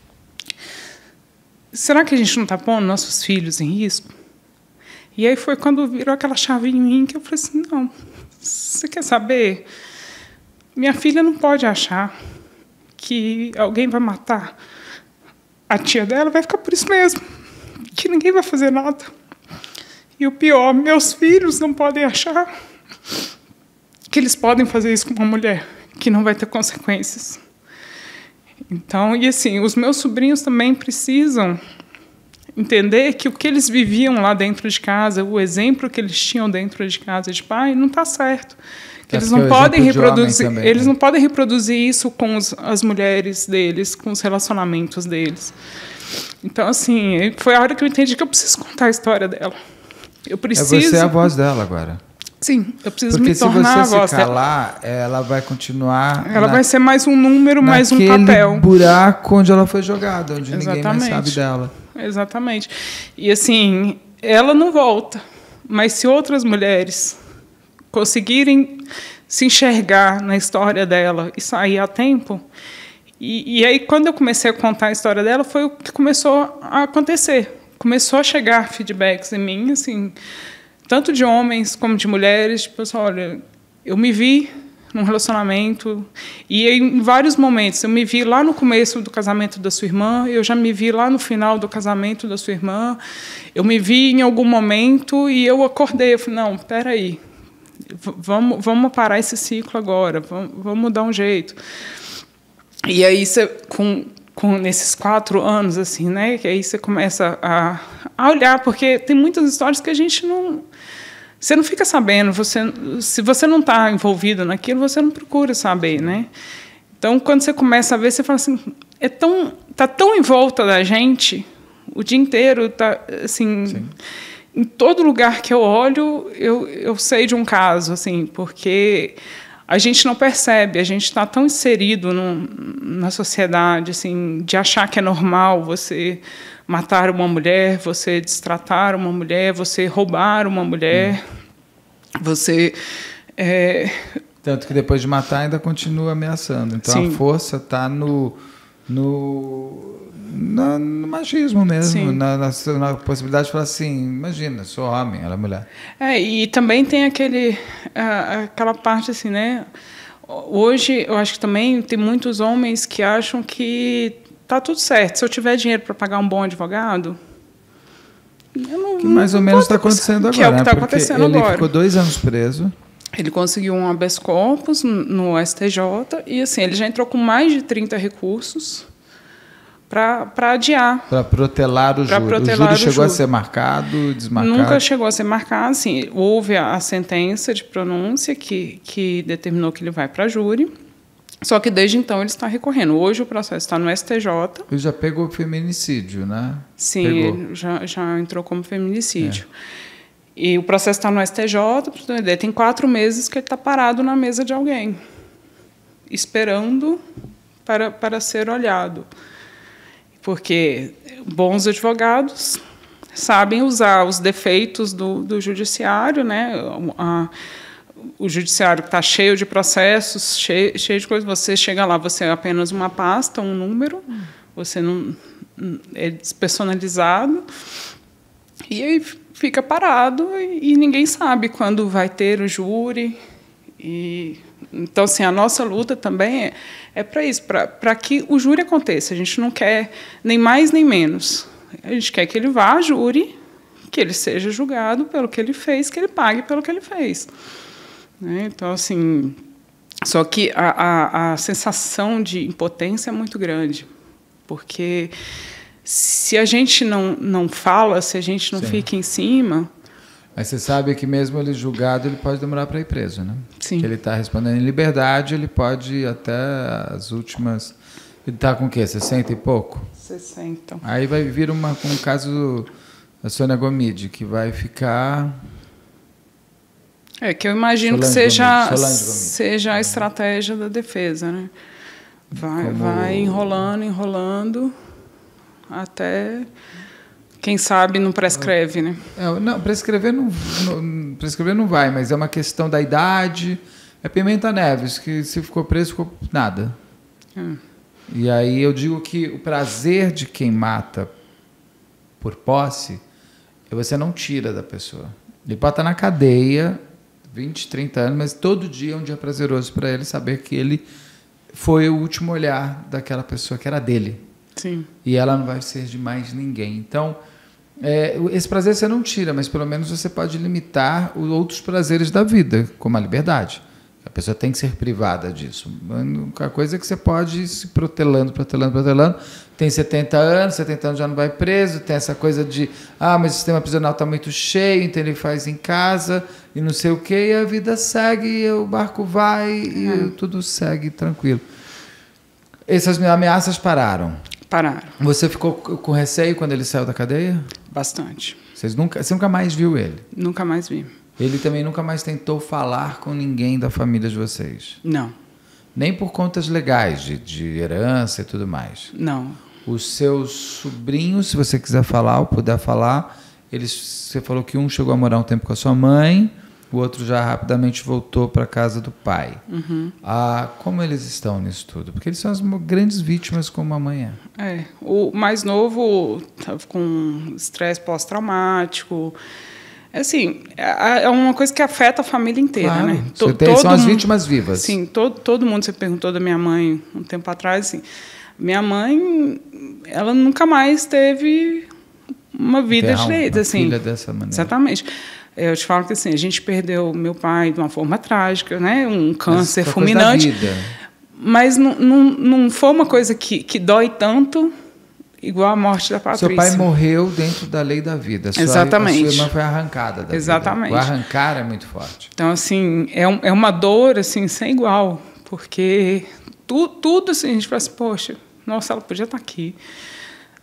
Será que a gente não está pondo nossos filhos em risco? E aí foi quando virou aquela chave em mim que eu falei assim, não, você quer saber? Minha filha não pode achar que alguém vai matar a tia dela, vai ficar por isso mesmo, que ninguém vai fazer nada. E o pior, meus filhos não podem achar que eles podem fazer isso com uma mulher, que não vai ter consequências. Então, e assim, os meus sobrinhos também precisam entender que o que eles viviam lá dentro de casa, o exemplo que eles tinham dentro de casa de pai, não está certo. Que eles não podem reproduzir, também, eles não podem reproduzir isso com as mulheres deles, com os relacionamentos deles. Então, assim, foi a hora que eu entendi que eu preciso contar a história dela. Eu preciso. Você é a voz dela agora. Sim, eu preciso me tornar a voz dela. Porque se você se calar, ela vai continuar... Ela vai ser mais um número, mais um papel. Naquele buraco onde ela foi jogada, onde ninguém mais sabe dela. Exatamente. E, assim, ela não volta. Mas se outras mulheres conseguirem se enxergar na história dela e sair a tempo... E aí, quando eu comecei a contar a história dela, foi o que começou a acontecer. Começou a chegar feedbacks em mim, assim... tanto de homens como de mulheres, tipo assim, olha, eu me vi num relacionamento e em vários momentos, eu me vi lá no começo do casamento da sua irmã, eu já me vi lá no final do casamento da sua irmã, eu me vi em algum momento e eu acordei, eu falei, não, espera aí, vamos parar esse ciclo agora, vamos dar um jeito. E aí, você, com nesses 4 anos, assim, né, que aí você começa a olhar, porque tem muitas histórias que a gente não... Você não fica sabendo, se você não está envolvido naquilo, você não procura saber, né? Então, quando você começa a ver, você fala assim, está tão em volta da gente o dia inteiro, tá, assim, sim. Em todo lugar que eu olho, eu sei de um caso, assim, porque a gente não percebe, a gente está tão inserido na sociedade, assim, de achar que é normal você matar uma mulher, você destratar uma mulher, você roubar uma mulher, você... Tanto que depois de matar ainda continua ameaçando. Então sim. A força está no machismo mesmo, na possibilidade de falar assim, imagina, sou homem, ela é mulher. E também tem aquela parte assim, né? Hoje, eu acho que também tem muitos homens que acham que tá tudo certo. Se eu tiver dinheiro para pagar um bom advogado... que mais ou menos está acontecendo agora. Que é o que está acontecendo agora. Ele ficou 2 anos preso. Ele conseguiu um habeas corpus no STJ e assim, ele já entrou com mais de 30 recursos para adiar. Para protelar o júri. O júri chegou a ser marcado, desmarcado? Nunca chegou a ser marcado. Assim, houve a sentença de pronúncia que determinou que ele vai para júri, só que desde então ele está recorrendo. Hoje o processo está no STJ. Ele já pegou feminicídio, né? Sim, ele já entrou como feminicídio. E o processo está no STJ, tem 4 meses que ele está parado na mesa de alguém, esperando para ser olhado. Porque bons advogados sabem usar os defeitos do judiciário, né? O judiciário está cheio de processos, cheio de coisas. Você chega lá, você é apenas uma pasta, um número, você não é despersonalizado, e aí fica parado e ninguém sabe quando vai ter o júri. Então, assim, a nossa luta também é para isso, para que o júri aconteça. A gente não quer nem mais nem menos. A gente quer que ele vá a júri, que ele seja julgado pelo que ele fez, que ele pague pelo que ele fez. Então, assim, só que a sensação de impotência é muito grande, porque se a gente não fala, se a gente não fica em cima... Mas você sabe que mesmo ele julgado, ele pode demorar para ir preso, né? Sim. Que ele está respondendo em liberdade, ele pode ir até as últimas... Ele está com o quê? 60 e pouco? 60. Aí vai vir um caso da Sônia Gomide, que vai ficar... que eu imagino que seja a estratégia da defesa, né? Vai enrolando, até, quem sabe, não prescreve, né? Não, prescrever não vai, mas é uma questão da idade. É Pimenta Neves, que se ficou preso, ficou nada. E aí eu digo que o prazer de quem mata por posse, você não tira da pessoa. Ele pode estar na cadeia 20, 30 anos, mas todo dia é um dia prazeroso para ele saber que ele foi o último olhar daquela pessoa que era dele. Sim. E ela não vai ser de mais ninguém. Então, esse prazer você não tira, mas pelo menos você pode limitar os outros prazeres da vida, como a liberdade. A pessoa tem que ser privada disso. A única coisa é que você pode ir se protelando. Tem 70 anos já não vai preso, tem essa coisa de, mas o sistema prisional está muito cheio, então ele faz em casa e não sei o quê, e a vida segue, e o barco vai, e tudo segue tranquilo. Essas ameaças pararam? Pararam. Você ficou com receio quando ele saiu da cadeia? Bastante. Você nunca mais viu ele? Nunca mais vi. Ele também nunca mais tentou falar com ninguém da família de vocês? Não. Nem por contas legais, de herança e tudo mais? Não. Os seus sobrinhos, se você quiser falar ou puder falar, você falou que um chegou a morar um tempo com a sua mãe, o outro já rapidamente voltou para a casa do pai. Uhum. Como eles estão nisso tudo? Porque eles são as grandes vítimas como a mãe é. O mais novo estava com estresse pós-traumático. Assim, é uma coisa que afeta a família inteira, claro, né? São as vítimas vivas. Sim, todo mundo. Você perguntou da minha mãe um tempo atrás, assim, minha mãe, ela nunca mais teve uma vida direita, assim. Filha dessa maneira. Exatamente. Eu te falo que assim, a gente perdeu meu pai de uma forma trágica, né? Um câncer fulminante. Coisa da vida. Mas não foi uma coisa que dói tanto igual a morte da Patrícia. Seu pai morreu dentro da lei da vida. Exatamente. A sua irmã foi arrancada da Exatamente. vida. O arrancar é muito forte. Então, assim, é uma dor assim, sem igual, porque tudo assim, a gente fala assim, poxa, nossa, ela podia estar aqui.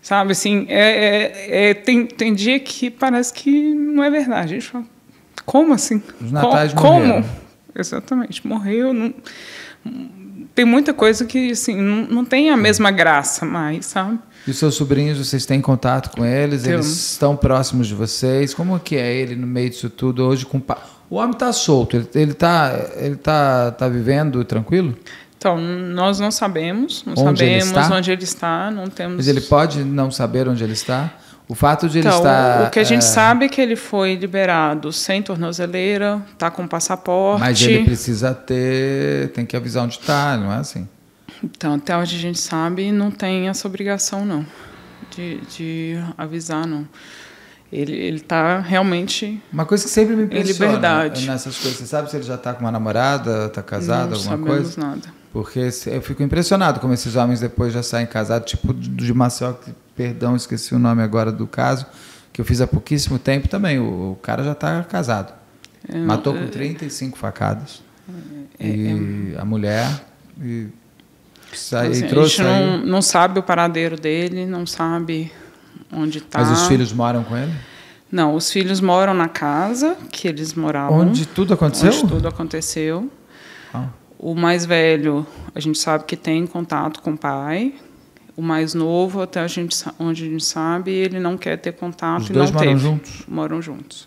Sabe, assim, tem dia que parece que não é verdade. A gente fala, como assim? Os natais morreram. Como? Exatamente, morreu. Não, tem muita coisa que, assim, não tem a mesma graça mais, sabe? E os seus sobrinhos, vocês têm contato com eles? Eles estão próximos de vocês? Como que é ele no meio disso tudo hoje? O homem está solto, ele tá vivendo tranquilo? Então, nós não sabemos onde ele está, não temos... Mas ele pode não saber onde ele está? O fato de ele estar... O que a gente sabe é que ele foi liberado sem tornozeleira, está com passaporte... Mas ele precisa tem que avisar onde está, não é assim? Então, até onde a gente sabe, não tem essa obrigação, não, de avisar, não. Ele está realmente... Uma coisa que sempre me impressiona em liberdade. Nessas coisas, você sabe se ele já está com uma namorada, está casado, alguma coisa? Não sabemos nada. Porque eu fico impressionado como esses homens depois já saem casados, tipo de Maceió, perdão, esqueci o nome agora do caso, que eu fiz há pouquíssimo tempo também. O cara já está casado. Matou com 35 facadas. E a mulher... Assim, a gente não sabe o paradeiro dele, não sabe onde está. Mas os filhos moram com ele? Não, os filhos moram na casa que eles moravam. Onde tudo aconteceu? Onde tudo aconteceu. O mais velho, a gente sabe que tem contato com o pai. O mais novo, até onde a gente sabe, ele não quer ter contato. Os dois moram juntos? Moram juntos.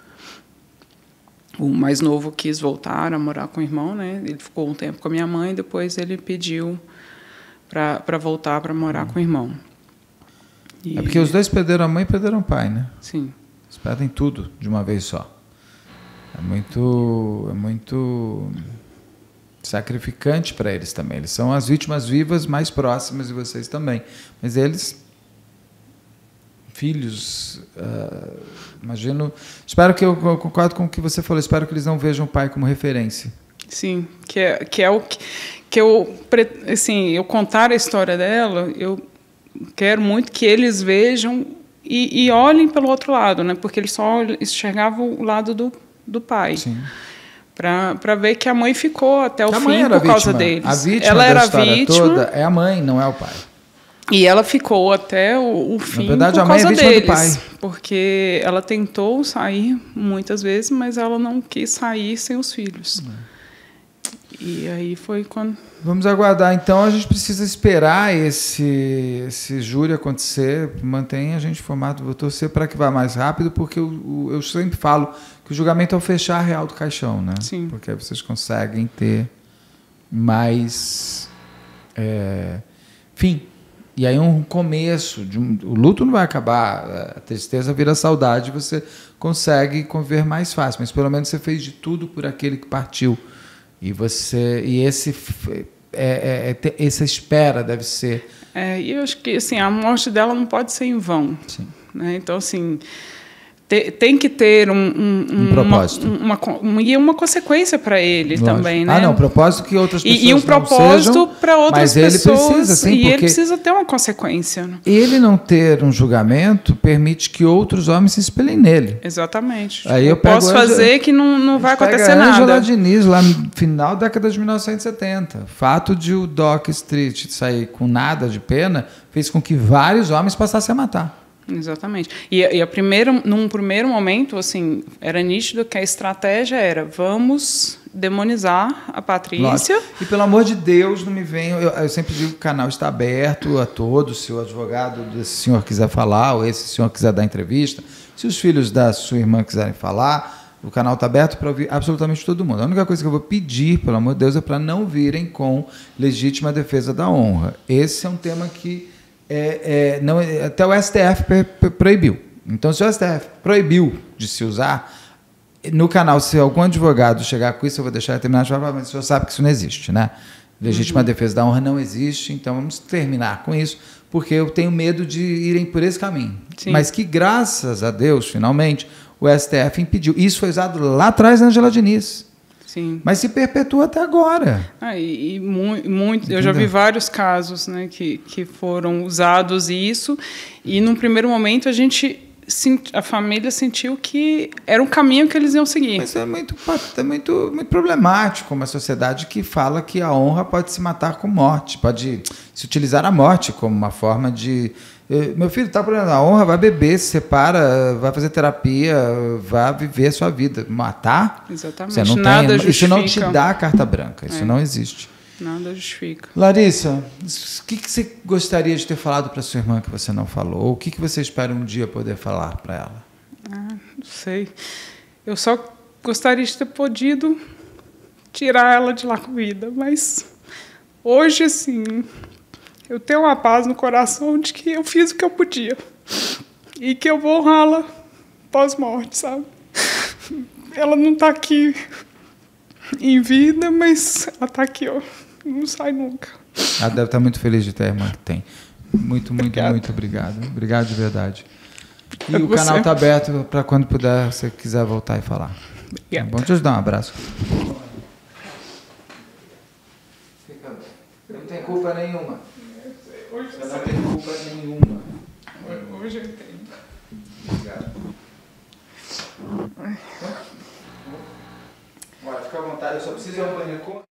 O mais novo quis voltar a morar com o irmão, né? Ele ficou um tempo com a minha mãe, depois ele pediu para voltar para morar com o irmão. É porque os dois perderam a mãe e perderam o pai, né? Sim. Eles perdem tudo de uma vez só. É muito sacrificante para eles também. Eles são as vítimas vivas mais próximas de vocês também. Mas eles, filhos, imagino... Espero que eu concordo com o que você falou. Espero que eles não vejam o pai como referência. Sim, que é o que eu... Assim, eu contar a história dela, eu quero muito que eles vejam e olhem pelo outro lado, né? Porque eles só enxergavam o lado do pai. Sim. Para ver que a mãe ficou até o fim por causa deles. A vítima ela era da história toda é a mãe, não é o pai. E ela ficou até o fim por causa deles. Na verdade, a mãe é vítima do pai. Porque ela tentou sair muitas vezes, mas ela não quis sair sem os filhos. E aí foi quando... Vamos aguardar. Então, a gente precisa esperar esse júri acontecer. Mantenha a gente informado. Vou torcer para que vá mais rápido, porque eu sempre falo que o julgamento é o fechar real do caixão, né? Sim. Porque aí vocês conseguem ter mais fim. E aí um começo. O luto não vai acabar. A tristeza vira saudade. Você consegue conviver mais fácil. Mas pelo menos você fez de tudo por aquele que partiu. Essa espera deve ser... E eu acho que assim, a morte dela não pode ser em vão. Sim. Né? Então, assim, tem que ter um propósito. Uma consequência para ele. Lógico. Também. Né? Não, propósito que outras pessoas e um propósito para outras pessoas. Mas ele precisa, sim, ele precisa ter uma consequência. Né? Ele não ter um julgamento permite que outros homens se espelhem nele. Exatamente. Aí eu posso fazer que não vai acontecer nada. Angela Diniz, lá no final da década de 1970. O fato de o Dock Street sair com nada de pena fez com que vários homens passassem a matar. Exatamente. E num primeiro momento, assim, era nítido que a estratégia era vamos demonizar a Patrícia. Lógico. E pelo amor de Deus, não me venham. Eu sempre digo que o canal está aberto a todos. Se o advogado desse senhor quiser falar, ou esse senhor quiser dar entrevista, se os filhos da sua irmã quiserem falar, o canal está aberto para ouvir absolutamente todo mundo. A única coisa que eu vou pedir, pelo amor de Deus, é para não virem com legítima defesa da honra. Esse é um tema que até o STF proibiu. Então, se o STF proibiu de se usar, no canal, se algum advogado chegar com isso, eu vou deixar terminar de falar, mas o senhor sabe que isso não existe, né? Legítima defesa da honra não existe, então vamos terminar com isso, porque eu tenho medo de irem por esse caminho. Sim. Mas que, graças a Deus, finalmente, o STF impediu. Isso foi usado lá atrás na Angela Diniz. Sim. Mas se perpetua até agora. Muito. Eu já vi vários casos, né, que foram usados isso, e num primeiro momento a família sentiu que era um caminho que eles iam seguir. Mas é muito problemático uma sociedade que fala que a honra pode se matar com morte, pode se utilizar a morte como uma forma de Meu filho está problema na honra, vai beber, se separa, vai fazer terapia, vai viver a sua vida. Matar? Exatamente. Você não Nada tem, isso não te justifica. dá a carta branca, isso não existe. Nada justifica. Larissa, o que você gostaria de ter falado para sua irmã que você não falou? O que você espera um dia poder falar para ela? Não sei. Eu só gostaria de ter podido tirar ela de lá com vida, mas hoje, assim, eu tenho uma paz no coração de que eu fiz o que eu podia e que eu vou honrá-la pós-morte, sabe? Ela não está aqui em vida, mas ela está aqui, ó, não sai nunca. Ela deve estar muito feliz de ter a irmã que tem. Muito obrigado. Obrigado de verdade. E o canal está aberto para quando puder, se você quiser voltar e falar. Tá bom? Deixa eu te dar um abraço. Não tem culpa nenhuma. Você não tem culpa nenhuma. Hoje eu entendo. Obrigado. Olha, fica à vontade, eu só preciso ir ao banheiro.